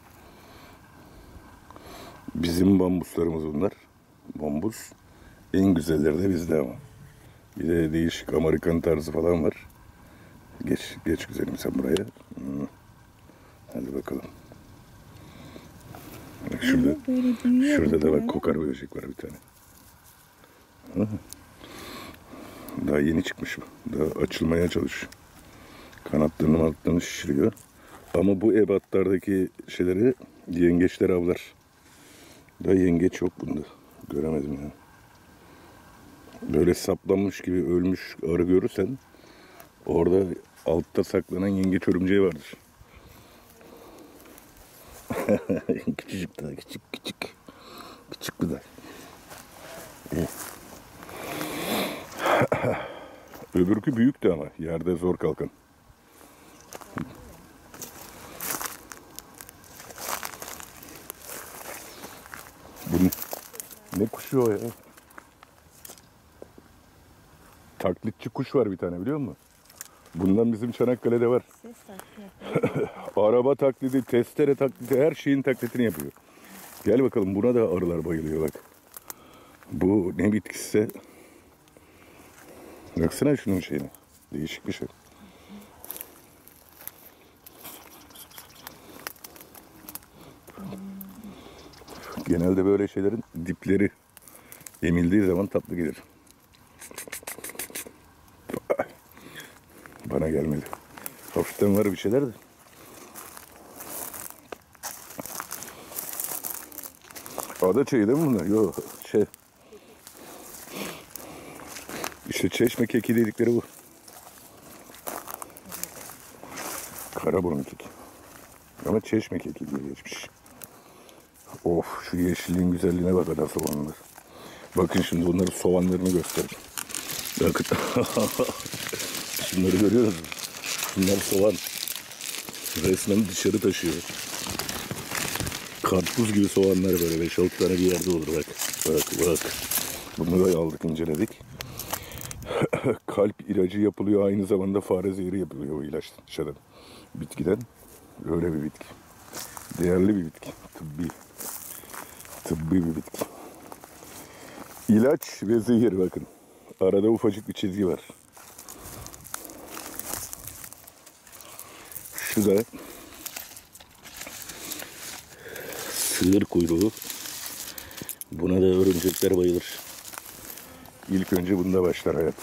[SPEAKER 1] Bizim bambuslarımız bunlar. Bambus. En güzelleri de bizde ama. Bir de değişik Amerikan tarzı falan var. Geç güzelim sen buraya. Hadi bakalım. Bak şurada da bak kokar böcek var bir tane. Daha yeni çıkmış bu. Daha açılmaya çalışıyor. Kanatlarını şişiriyor. Ama bu ebatlardaki şeyleri yengeçler avlar. Daha yengeç yok bunda. Göremedim ya. Böyle saplanmış gibi ölmüş arı görürsen orada altta saklanan yengeç örümceği vardır. Küçücük daha küçük. Küçük bu da. Öbürkü büyüktü ama yerde zor kalkan. Bunun ne kuşu o ya? Taklitçi kuş var bir tane, biliyor musun? Bundan bizim Çanakkale'de var.
[SPEAKER 2] Ses taklidi.
[SPEAKER 1] Araba taklidi, testere taklidi, her şeyin taklitini yapıyor. Gel bakalım, buna da arılar bayılıyor bak. Bu ne bitkisi? Baksana şunun şeyine. Değişik bir şey. Genelde böyle şeylerin dipleri emildiği zaman tatlı gelir. Bana gelmedi. Hafiften var bir şeyler de. Ada çayı değil mi bunlar? Yok, İşte İşte çeşme keki dedikleri bu. Karaburun keki. Ama çeşme keki diye geçmiş. Of, şu yeşilliğin güzelliğine bak adam soğanlar. Bakın şimdi bunların soğanlarını göstereyim. Bakın. Şunları görüyor musunuz? Bunlar soğan. Resmen dışarı taşıyor. Karpuz gibi soğanlar böyle 5-6 tane bir yerde olur bak. Bak. Bunları da aldık, inceledik. Kalp ilacı yapılıyor, aynı zamanda fare zehri yapılıyor o ilaçtan, bitkiden. Öyle bir bitki. Değerli bir bitki. Tıbbi bir bitki. İlaç ve zehir bakın. Arada ufacık bir çizgi var. Şu da sığır kuyruğu. Buna da örümcekler bayılır. İlk önce bunda başlar hayat.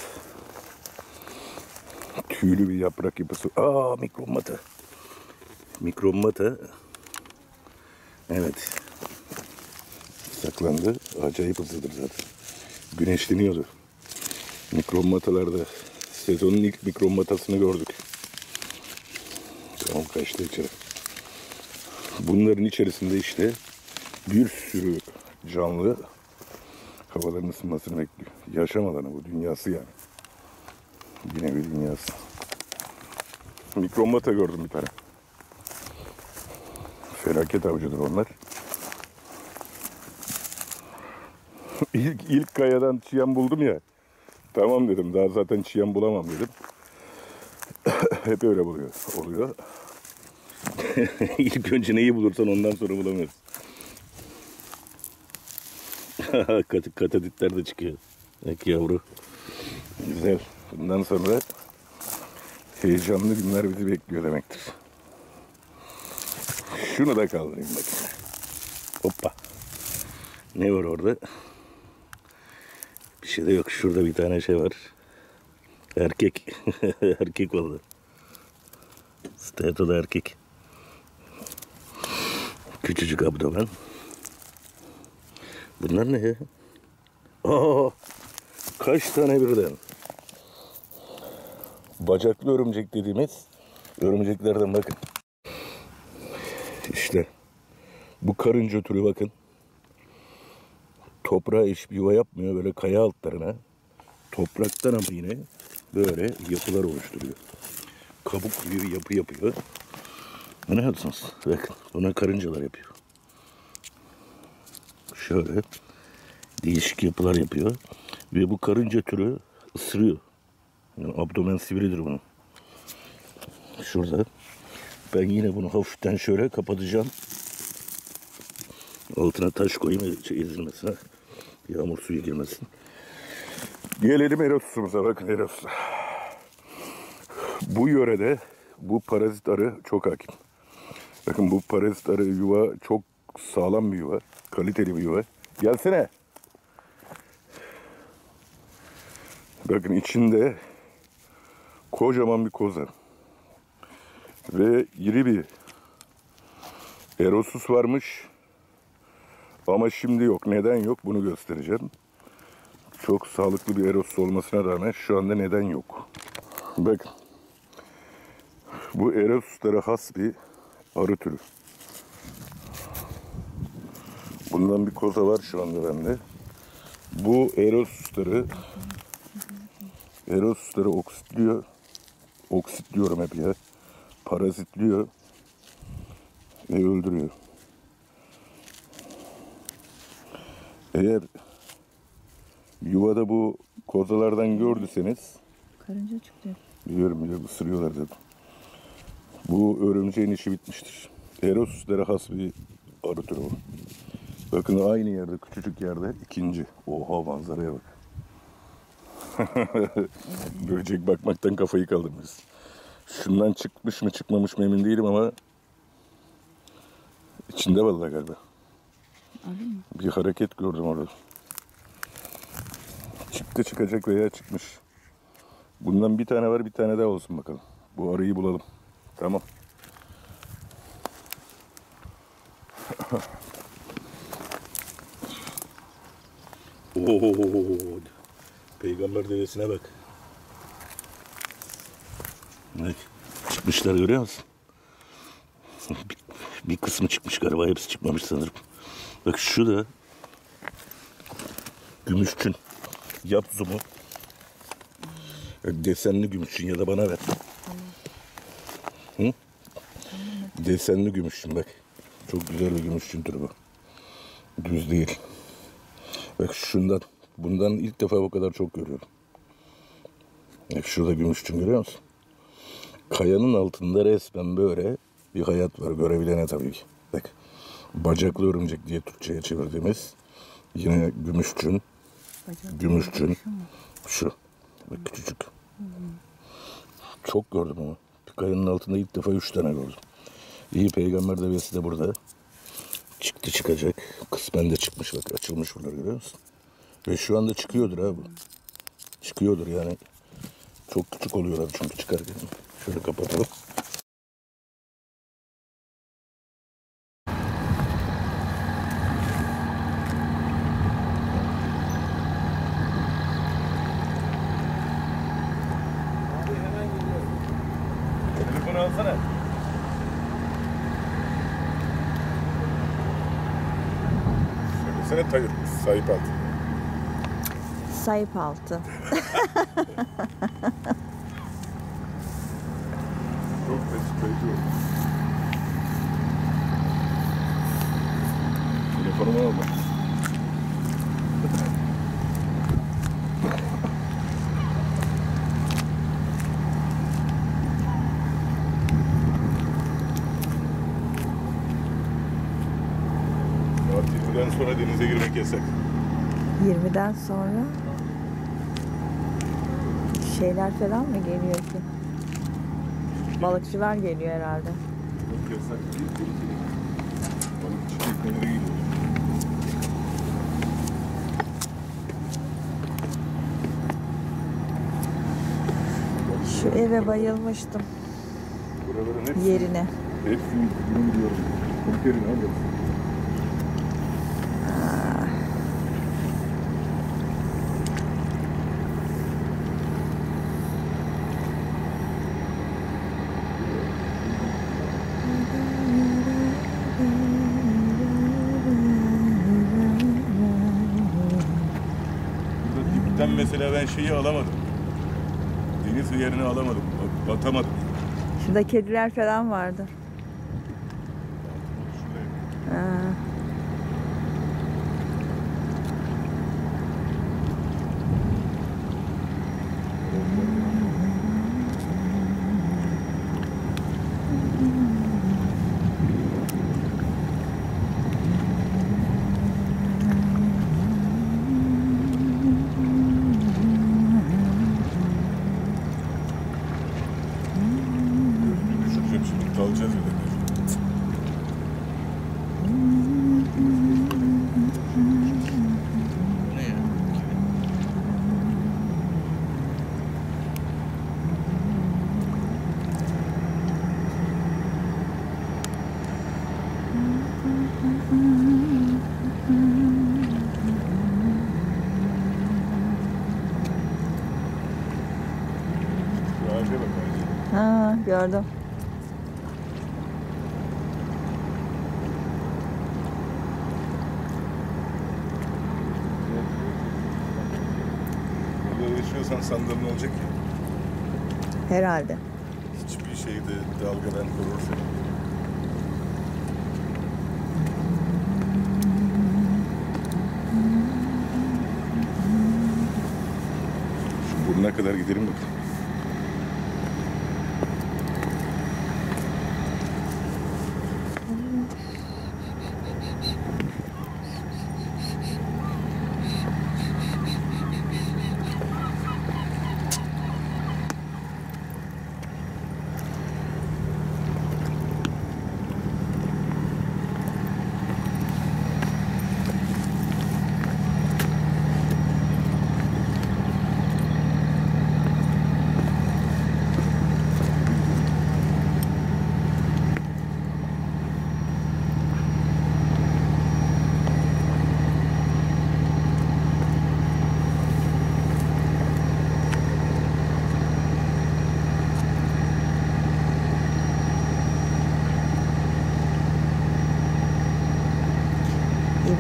[SPEAKER 1] Tüylü bir yaprak yapısı. Mikromata. Mikromata. Evet. Saklandı. Acayip hızlıdır zaten. Güneşleniyordu. Mikromatalarda sezonun ilk mikromatasını gördük. Tamam, kaçtı içeri. Bunların içerisinde işte bir sürü canlı havaların ısınmasını bekliyor. Yaşam alanı bu, dünyası yani. Yine bir dünyası. Mikromata gördüm bir tane. Felaket avcıdır onlar. İlk kayadan çiyan buldum ya. Tamam dedim, daha zaten çiyan bulamam dedim. Hep öyle oluyor. İlk önce neyi bulursan ondan sonra bulamıyorsun. Kataditler de çıkıyor. Bak yavru. Güzel. Bundan sonra heyecanlı günler bizi bekliyor demektir. Şunu da kaldırayım bakayım. Hoppa. Ne var orada? Bir şey de yok. Şurada bir tane şey var. Erkek. Erkek balığı. Steto'da erkek. Küçücük abdomen. Bunlar ne ya? Kaç tane birden? Bacaklı örümcek dediğimiz örümceklerden bakın. İşte bu karınca türü bakın. Toprağa hiçbir yuva yapmıyor, böyle kaya altlarına. Topraktan ama yine böyle yapılar oluşturuyor. Kabuk gibi bir yapı yapıyor. Ne yapıyorsunuz? Bakın buna karıncalar yapıyor. Şöyle değişik yapılar yapıyor. Ve bu karınca türü ısırıyor. Yani abdomen sivridir bunun. Şurada. Ben yine bunu hafiften şöyle kapatacağım. Altına taş koyayım, ezilmesin. Yağmur suyu girmesin. Gelelim Eros'umuza. Bakın Eros. Bu yörede bu parazit arı çok hakim. Bakın bu parazit arı yuva çok sağlam bir yuva. Kaliteli bir yuva. Gelsene. Bakın içinde kocaman bir koza. Ve iri bir Erosus varmış. Ama şimdi yok. Neden yok? Bunu göstereceğim. Çok sağlıklı bir Erosus olmasına rağmen şu anda neden yok? Bakın. Bu Erosuslara has bir arı türü. Bundan bir koza var şu anda bende. Bu Erosusları oksitliyor. Oksitliyorum hep ya. Parazitliyor. Ve öldürüyor. Eğer yuvada bu kozalardan gördüyseniz,
[SPEAKER 2] Karınca çıktı.
[SPEAKER 1] biliyorum ısırıyorlar zaten. Bu örümceğin işi bitmiştir. Erosuslere has bir arı türü bu. Bakın aynı yerde, küçücük yerde ikinci. Oha, manzaraya bak. Böcek bakmaktan kafayı kaldırmışız. Şundan çıkmış mı çıkmamış mı emin değilim ama içinde vallahi galiba. Bir hareket gördüm orada. Çıktı, çıkacak veya çıkmış. Bundan bir tane var, bir tane daha olsun bakalım. Bu arıyı bulalım. Tamam. Oo, Peygamber devesine bak. Bak. Çıkmışlar, görüyor musun? Bir kısmı çıkmış galiba. Hepsi çıkmamış sanırım. Bak şu da gümüşçün. Yap zoom'u. Desenli gümüşçün ya da bana ver. Hı? Desenli gümüşçün bak. Çok güzel bir gümüşçün türü bu. Düz değil. Bak bundan ilk defa bu kadar çok görüyorum. Bak şurada gümüşçün, görüyor musun? Kayanın altında resmen böyle bir hayat var. Görebilene tabii ki. Bak. Bacaklı örümcek diye Türkçe'ye çevirdiğimiz yine gümüşçün. Gümüşçün. Şu. Bak küçücük. Çok gördüm ama. Bir kayanın altında ilk defa 3 tane gördüm. İyi, peygamber devesi de burada. Çıktı, çıkacak. Kısmen de çıkmış bak. Açılmış bunlar, görüyor musun? Ve şu anda çıkıyordur ha bu. Çıkıyordur yani. Çok küçük oluyorlar çünkü çıkarken. Şöyle kapatalım. Telefonu alsana. Söylesene sahip altı.
[SPEAKER 2] Sayıp altı.
[SPEAKER 1] Çok besleyici oldu. Telefonumu alma. Saat 20'den sonra denize girmek yasak.
[SPEAKER 2] 20'den sonra şeyler falan mı geliyor ki? Balıkçılar geliyor herhalde.
[SPEAKER 1] Yok, yasak değil. Balıkçı tekneleri geliyor.
[SPEAKER 2] Şu eve bayılmıştım.
[SPEAKER 1] Buraların hepsi,
[SPEAKER 2] Yerine.
[SPEAKER 1] hepsini biliyorum. Komperini alırız. Burada dipten mesela ben şeyi alamadım. Deniz yerini alamadım. Batamadım.
[SPEAKER 2] Şurada kediler falan vardı. Ha.
[SPEAKER 1] Düşüreceğim şimdi. Dalacağız bir de. Ne ya? Şu ağaca bak ağaca.
[SPEAKER 2] Ha, gördüm.
[SPEAKER 1] Burada yaşıyorsan sandalın olacak ya.
[SPEAKER 2] Herhalde.
[SPEAKER 1] Hiçbir şeyde dalgadan korur seni. Şu burnuna kadar gidelim bakalım.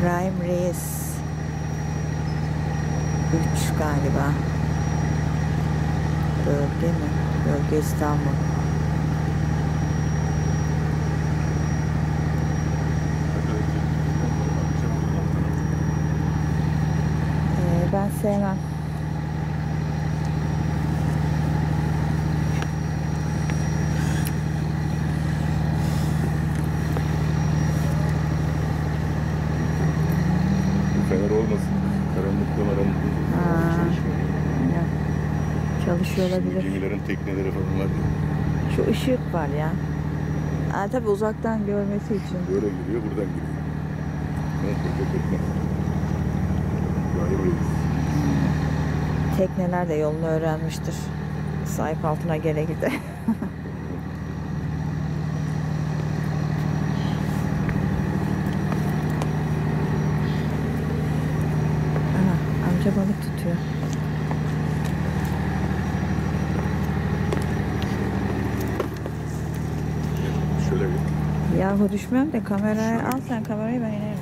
[SPEAKER 2] Rahim Reis. 3 galiba. Bölge mi? Bölge İstanbul. Ben sevmem.
[SPEAKER 1] Fener olmasın. Karanlıkta
[SPEAKER 2] Yok. Çalışıyor olabilir.
[SPEAKER 1] Gemilerin tekneleri falan var ya.
[SPEAKER 2] Şu ışık var ya. Tabii uzaktan görmesi için.
[SPEAKER 1] Böyle giriyor, buradan giriyor. Evet, burada tekne. Rahim Reis.
[SPEAKER 2] Tekneler de yolunu öğrenmiştir. Sahip altına gele gider. Ana, amca balık tutuyor.
[SPEAKER 1] Şöyle bir.
[SPEAKER 2] Yahu düşmüyorum de kamerayı al sen kamerayı ben inerim.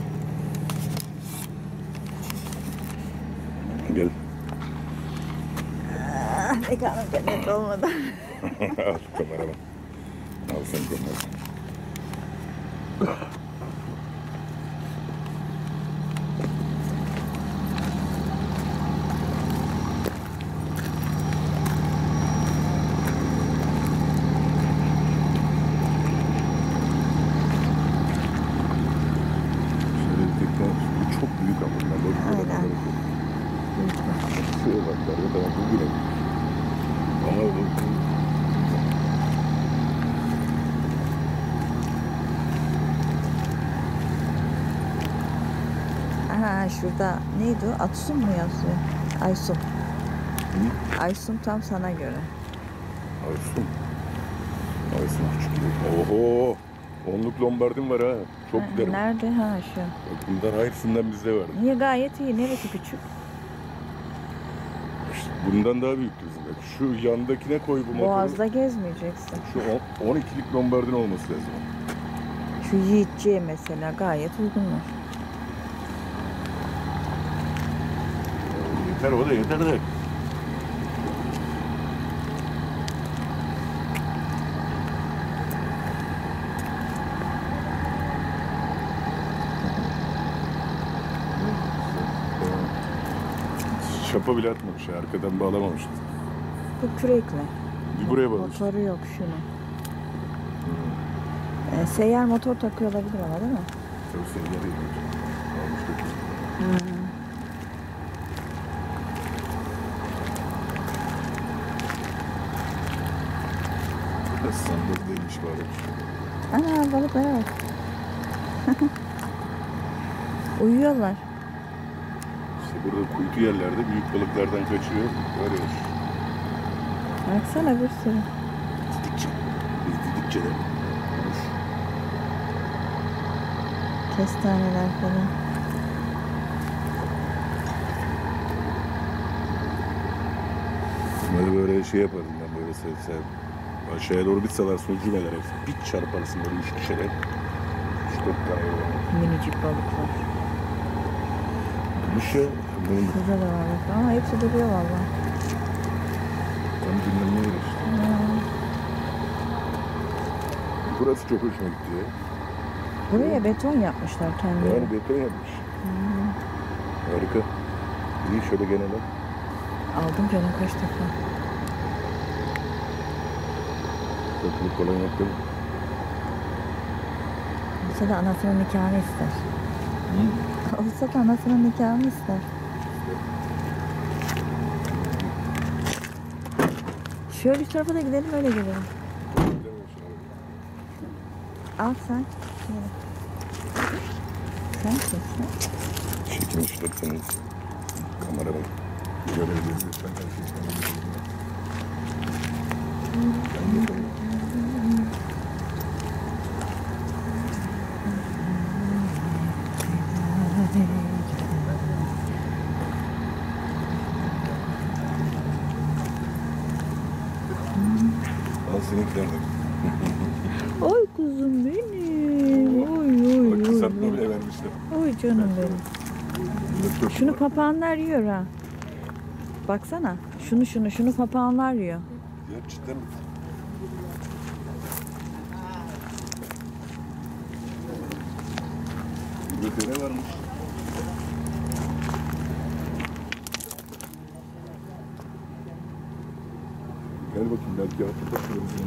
[SPEAKER 1] Gel.
[SPEAKER 2] Mekanım cennet olmadı.
[SPEAKER 1] Al kameraman. Al sen kameraman. Şöyle bir tekne. Bu çok büyük ama.
[SPEAKER 2] Aynen.
[SPEAKER 1] Şuraya bak. Tamam bu bile. Ama bu
[SPEAKER 2] Aha şurada neydi o? Atsun mu yazıyor? Aysun. Aysun tam sana göre.
[SPEAKER 1] Aysun. Aysun küçük gibi. Oho. 10'luk lombardim var ha. Çok giderim.
[SPEAKER 2] Nerede? Ha şu.
[SPEAKER 1] Bak bundan Aysun'dan bizde vardı.
[SPEAKER 2] Niye gayet iyi. Neresi küçük?
[SPEAKER 1] İşte bundan daha büyüktü bizim. Bak şu yandakine koy bu motoru.
[SPEAKER 2] Boğaz'da gezmeyeceksin.
[SPEAKER 1] Şu 12'lik lombardin olması lazım.
[SPEAKER 2] Şu Yiğitçi'ye mesela gayet uygunlar.
[SPEAKER 1] Yeter o da yeter de. Şapa bile atmamış ya, arkadan bağlamamıştı.
[SPEAKER 2] Bu kürekle.
[SPEAKER 1] Bir buraya bağlamış.
[SPEAKER 2] Motoru yok şunu. Seyyar motor takıyor olabilir ama değil mi?
[SPEAKER 1] Tabii seni yarayım. Almıştık. Sandal değilmiş bağlamış.
[SPEAKER 2] Ana balıklara bak. Uyuyorlar.
[SPEAKER 1] İşte burada kuytu yerlerde büyük balıklardan kaçıyor. Böyle olur.
[SPEAKER 2] Baksana bir sürü.
[SPEAKER 1] Didikçe. Biz didikçe de. Olur.
[SPEAKER 2] Kestaneler falan.
[SPEAKER 1] Bunları böyle şey yapardım ben böyle sevsem. Aşağıya doğru bir salarsın cümelere. Bir çarparsın böyle 3 kişiyle. 3-4 tane böyle.
[SPEAKER 2] Minicik balıklar.
[SPEAKER 1] Gümüş ya. Bunun
[SPEAKER 2] Burada da var bak. Ama hepsi duruyor valla.
[SPEAKER 1] tam dinlenmeye geçti. Burası çok hoşuma gitti ya.
[SPEAKER 2] Buraya beton yapmışlar kendileri.
[SPEAKER 1] Yani beton yapmış. Harika. İyi şöyle gene bak.
[SPEAKER 2] Aldım canım kaç defa.
[SPEAKER 1] Takılıp falan yaptım.
[SPEAKER 2] Olsa da anasının nikahını ister. Olsa da anasının nikahını ister. Şöyle bir tarafa da gidelim öyle gelelim. Al sen. Sen çeksin.
[SPEAKER 1] Çekim işletmenin kameraman. Görebiliriz lütfen her şeyi sana görebilirim. Al seninkiler de.
[SPEAKER 2] Oy kuzum benim. Oy oy
[SPEAKER 1] Bak
[SPEAKER 2] oy.
[SPEAKER 1] kızartma Ona bile vermişler.
[SPEAKER 2] Oy canım benim.
[SPEAKER 1] Çok
[SPEAKER 2] Şunu
[SPEAKER 1] var.
[SPEAKER 2] papağanlar yiyor ha. Baksana. Şunu papağanlar yiyor.
[SPEAKER 1] Ya cidden mi? Burada dere varmış. Gel bakayım belki hafta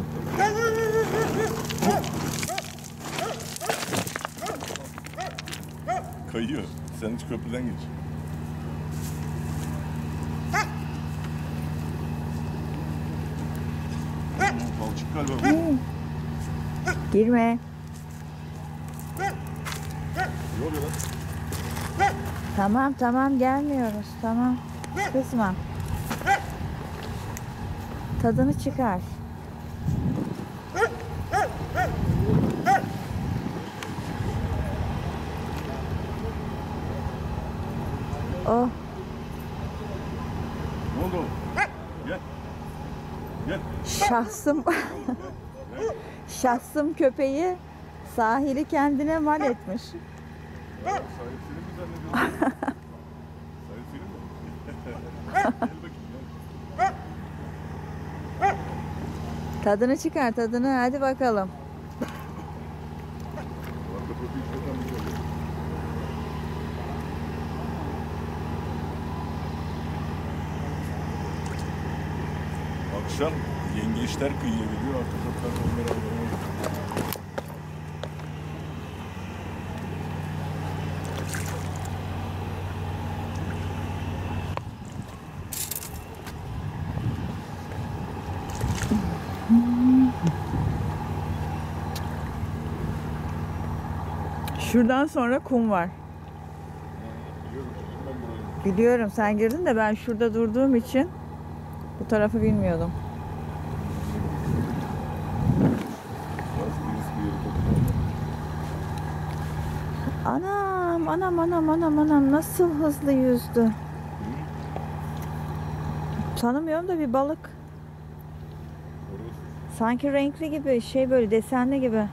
[SPEAKER 1] kayıyor. Sen hiç köprüden geç. Balçık galiba bu.
[SPEAKER 2] Girme.
[SPEAKER 1] Ne oluyor lan?
[SPEAKER 2] Tamam gelmiyoruz. Tamam. Kızma. Tadını çıkar. Oh.
[SPEAKER 1] Ne oldu? Gel. Gel.
[SPEAKER 2] Şahsım köpeği sahili kendine mal etmiş.
[SPEAKER 1] Sahip senin mi zannediyorsun? Sahip senin mi? Gel bakayım. Gel.
[SPEAKER 2] Tadını çıkar tadını, hadi bakalım.
[SPEAKER 1] Arka topu içmeden bir şey oluyor. Akşam yengeçler kıyıya geliyor. Arka toplar onları almaya gidiyor.
[SPEAKER 2] Şuradan sonra kum var. Biliyorum sen girdin de ben şurada durduğum için bu tarafı bilmiyordum. Anam nasıl hızlı yüzdü. Tanımıyorum da bir balık. Sanki renkli gibi, şey böyle desenli gibi.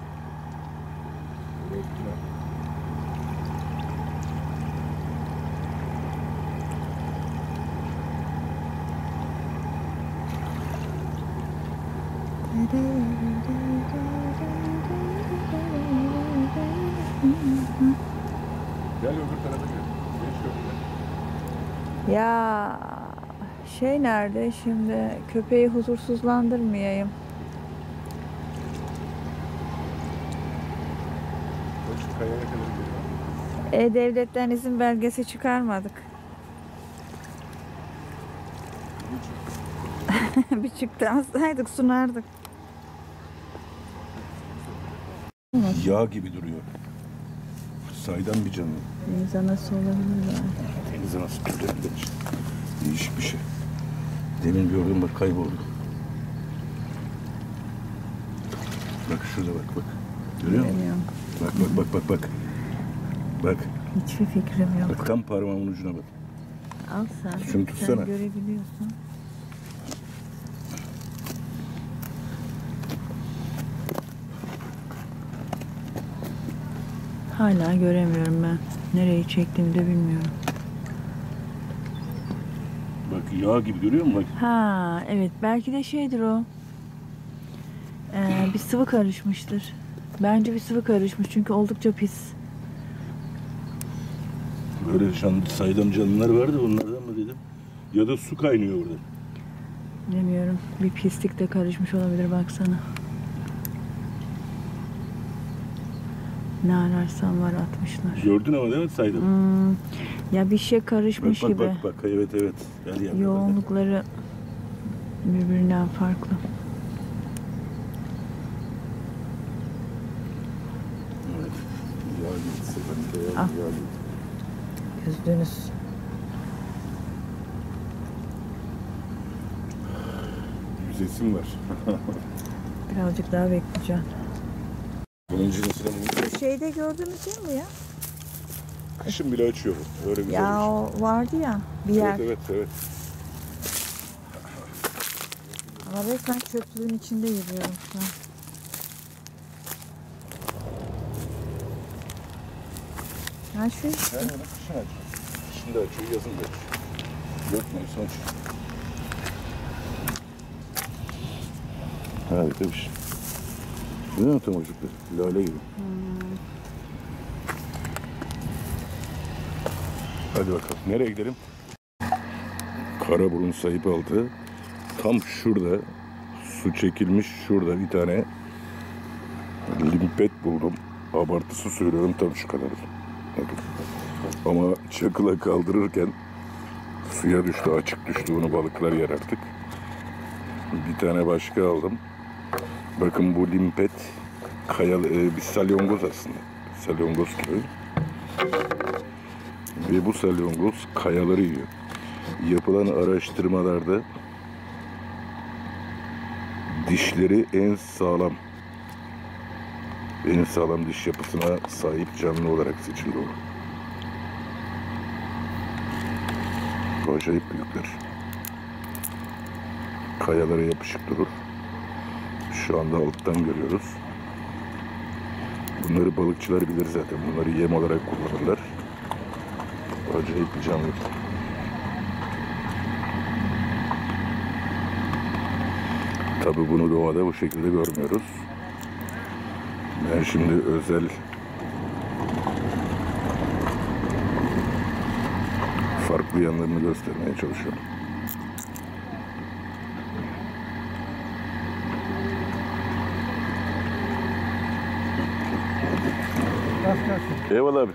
[SPEAKER 1] Gel öbür tarafa gel. Geç köprüden.
[SPEAKER 2] Ya şey nerede şimdi, köpeği huzursuzlandırmayayım.
[SPEAKER 1] Bak şu kayaya kadar geliyor.
[SPEAKER 2] E-Devlet'ten izin belgesi çıkarmadık. Bir çıktı alsaydık sunardık.
[SPEAKER 1] Yağ gibi duruyor. Saydam bir canlı.
[SPEAKER 2] Denize nasıl olabilir ya?
[SPEAKER 1] Denize nasıl tutabilir? Değişik bir şey. Demin gördüm bak kayboldu. Bak şurada bak. Görüyor musun?
[SPEAKER 2] Bilmiyorum.
[SPEAKER 1] Bak. Bak.
[SPEAKER 2] Hiçbir fikrim yok.
[SPEAKER 1] Bak tam parmağımın ucuna bak.
[SPEAKER 2] Al sen.
[SPEAKER 1] Şunu tutsana.
[SPEAKER 2] Sen görebiliyorsun. Hala göremiyorum ben. Nereyi çektiğimi de bilmiyorum.
[SPEAKER 1] Bak yağ gibi görüyor musun? Bak.
[SPEAKER 2] Ha evet, belki de şeydir o. Bir sıvı karışmıştır. Bence bir sıvı karışmış çünkü oldukça pis.
[SPEAKER 1] Böyle saydam canlılar vardı onlardan mı dedim. Ya da su kaynıyor orada.
[SPEAKER 2] Bilmiyorum. Bir pislik de karışmış olabilir, baksana. Ne ararsan var atmışlar.
[SPEAKER 1] Gördün ama değil mi saydam?
[SPEAKER 2] Ya bir şey karışmış gibi.
[SPEAKER 1] Bak. Evet. Her yerde.
[SPEAKER 2] Yoğunlukları birbirinden farklı.
[SPEAKER 1] Evet. Yağ gibi. Seferinde
[SPEAKER 2] Al.
[SPEAKER 1] yağ gibi.
[SPEAKER 2] Yüzdünüz.
[SPEAKER 1] Yüzesim var.
[SPEAKER 2] Birazcık daha bekleyeceğim.
[SPEAKER 1] Bunun cinsine bunu
[SPEAKER 2] Şeyde gördüğümüz değil mi ya?
[SPEAKER 1] kışın bile açıyor. Öyle güzel
[SPEAKER 2] Ya o vardı ya bir yer.
[SPEAKER 1] Evet.
[SPEAKER 2] Ama resmen çöplüğün içinde yürüyorum şu an. Ha şu işte.
[SPEAKER 1] Yani onu kışın açıyor. Kışın da açıyor, yazın da açıyor. 4 mevsim açıyor. Harika bir şey. Değil mi tomurcuklar? Lale gibi. Hadi bakalım. Nereye gidelim? Karaburun Sayıpaltı. Tam şurada su çekilmiş, şurada bir tane limpet buldum. Abartısı söylüyorum, tam şu kadar. Bakın. Ama çakıla kaldırırken suya düştü, açık düştü. Bunu balıklar yer artık. Bir tane başka aldım. Bakın bu limpet kayalı, bir salyongoz aslında. Salyongoz türü. Ve bu salyongoz kayaları yiyor. Yapılan araştırmalarda dişleri en sağlam diş yapısına sahip canlı olarak seçildi o. Acayip büyükler. Kayalara yapışık durur. Şu anda alttan görüyoruz. Bunları balıkçılar bilir zaten. Bunları yem olarak kullanırlar. Acayip bir canlı. Tabii bunu doğada bu şekilde görmüyoruz. Ben şimdi özel farklı yanlarını göstermeye çalışıyorum. Eyvallah abi.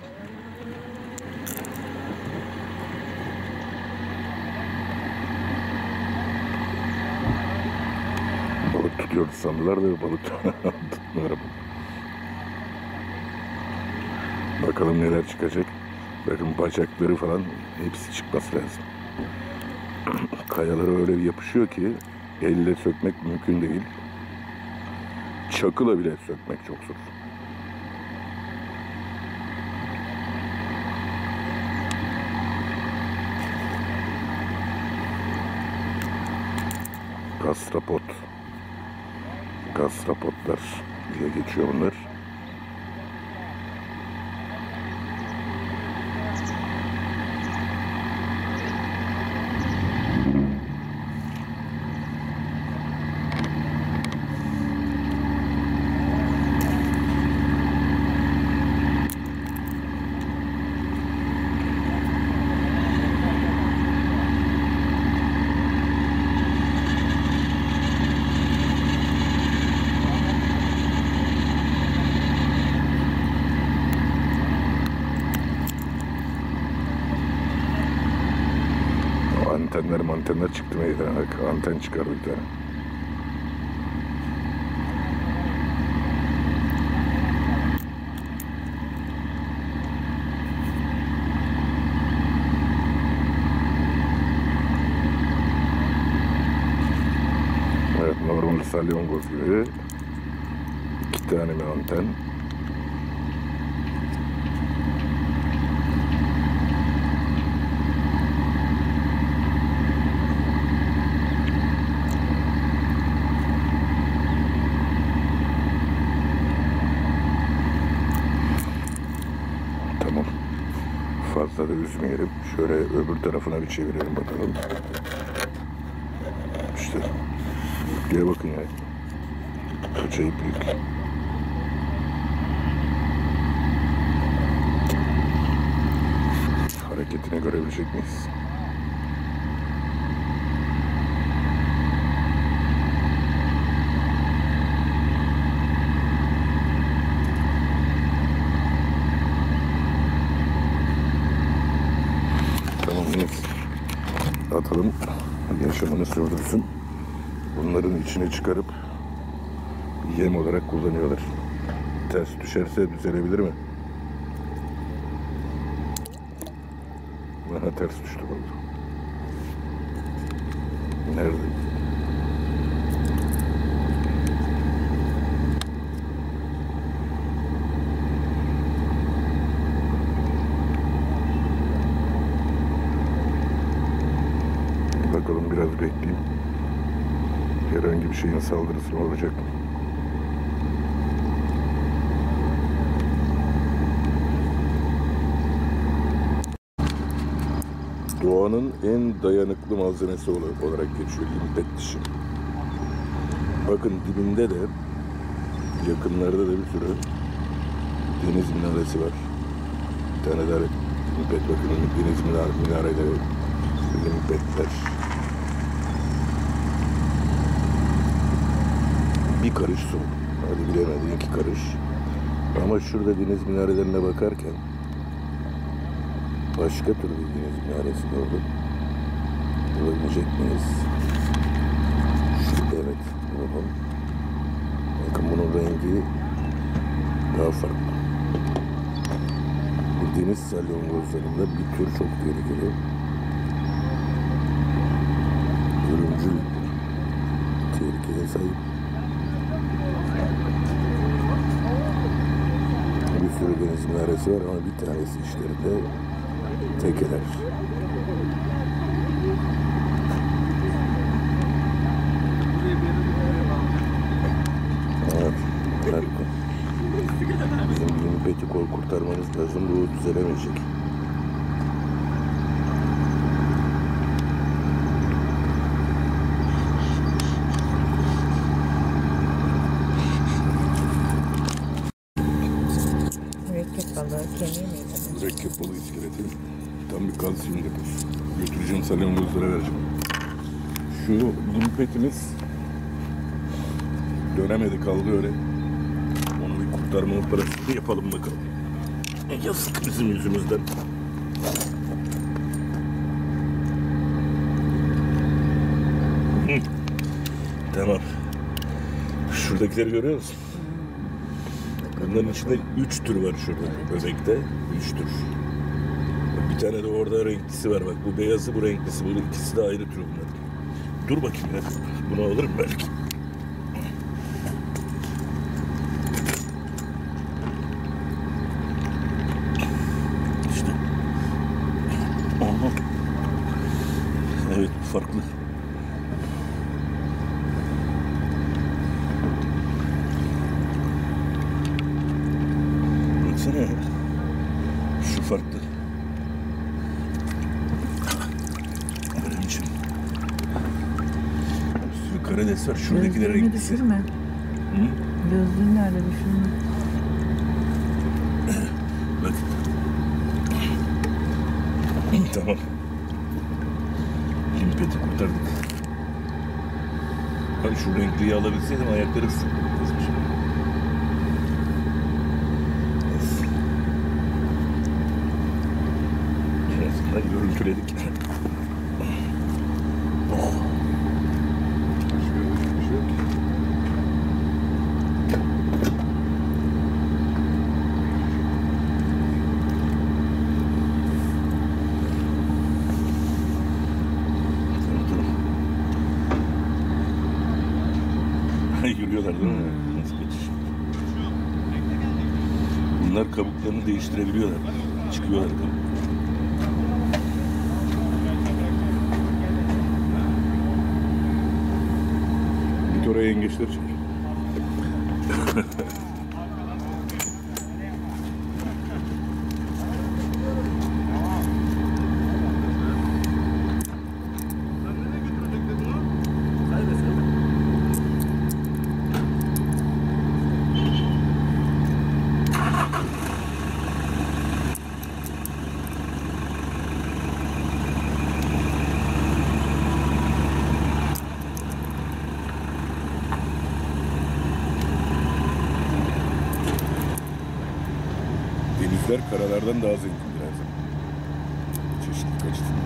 [SPEAKER 1] Balık tutuyordu sandılar da balık tutmuyorum. Bakalım neler çıkacak. Bakın bacakları falan hepsi çıkması lazım. Kayalara öyle bir yapışıyor ki elle sökmek mümkün değil. Çakıla bile sökmek çok zor. Gastrapot. Gastrapotlar diye geçiyor bunlar. Antenler çıktı meydana. Anten çıkardı bir tane. Evet, normal salyongoz gibi 2 tane mi anten. Fazla da üzmeyelim. Şöyle öbür tarafına bir çevirelim bakalım. İşte. Büyüklüğe bakın ya. Acayip büyük. Hareketini görebilecek miyiz? Atalım, yaşamını sürdürsün. Bunların içine çıkarıp yem olarak kullanıyorlar. Ters düşerse düzelebilir mi? Aha, ters düştü balık. Nerede? Bakalım, biraz bekleyeyim. Herhangi bir şeyin saldırısı olacak mı? Doğanın en dayanıklı malzemesi olarak geçiyor limpet dişi. Bakın dibinde de yakınlarda da bir sürü deniz minaresi var. Bir tane daha limpet, bakın deniz minareleri, limpetler. Bir karış su. Hadi bilemedin 2 karış. Ama şurada deniz minarelerine bakarken başka türlü deniz minaresi gördüm. Bulabilecek miyiz? Şurada evet. Bulalım. Bakın bunun rengi daha farklı. Bu deniz salyangozlarında bir tür çok tehlikeli. Ölümcül tehlikeye sahip. Bir sürü deniz minaresi var ama bir tanesi işlerinde tekeler. Evet, harika. Bizim limpeti kurtarmamız lazım, bu düzelemeyecek.
[SPEAKER 2] Mürekkep balığı kemiği miydi?
[SPEAKER 1] Mürekkep balığı iskeleti. Tam bir kalsiyum deposu. Götüreceğim salyangozlara vereceğim. Şu limpetimiz dönemedi, kaldı öyle. Onu bir kurtarma operasyonu yapalım bakalım. Yazık bizim yüzümüzden. Tamam. Şuradakileri görüyor musun? Bunların içinde 3 tür var şurada. Bebekte 3 tür. Bir tane de orada renklisi var bak. Bu beyazı, bu renklisi. Bu ikisi de ayrı tür bunlar. Dur bakayım ya. Buna alırım belki. İşte. Aha. Evet, farklı. Baksana. Şu farklı. Öğrencim. Bir sürü karides var. Şuradaki de
[SPEAKER 2] Gözlüğünü
[SPEAKER 1] renklisi.
[SPEAKER 2] düşürme.
[SPEAKER 1] Hı?
[SPEAKER 2] Gözlüğün nerede düşürme.
[SPEAKER 1] Bak. Tamam. Limpeti kurtardık. Hani şu renkliyi alabilseydim ayakları kızmış. En azından görüntüledik. Oh. Şöyle bir şey yok ki. Yürüyorlar değil mi? Nasıl kaçış? Bunlar kabuklarını değiştirebiliyorlar. Çıkıyorlar kabuk. Git oraya yengeçleri çek. Denizler karalardan daha zengindir her zaman. Çeşitli açısından.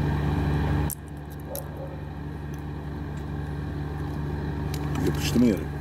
[SPEAKER 1] Yapıştı mı yere?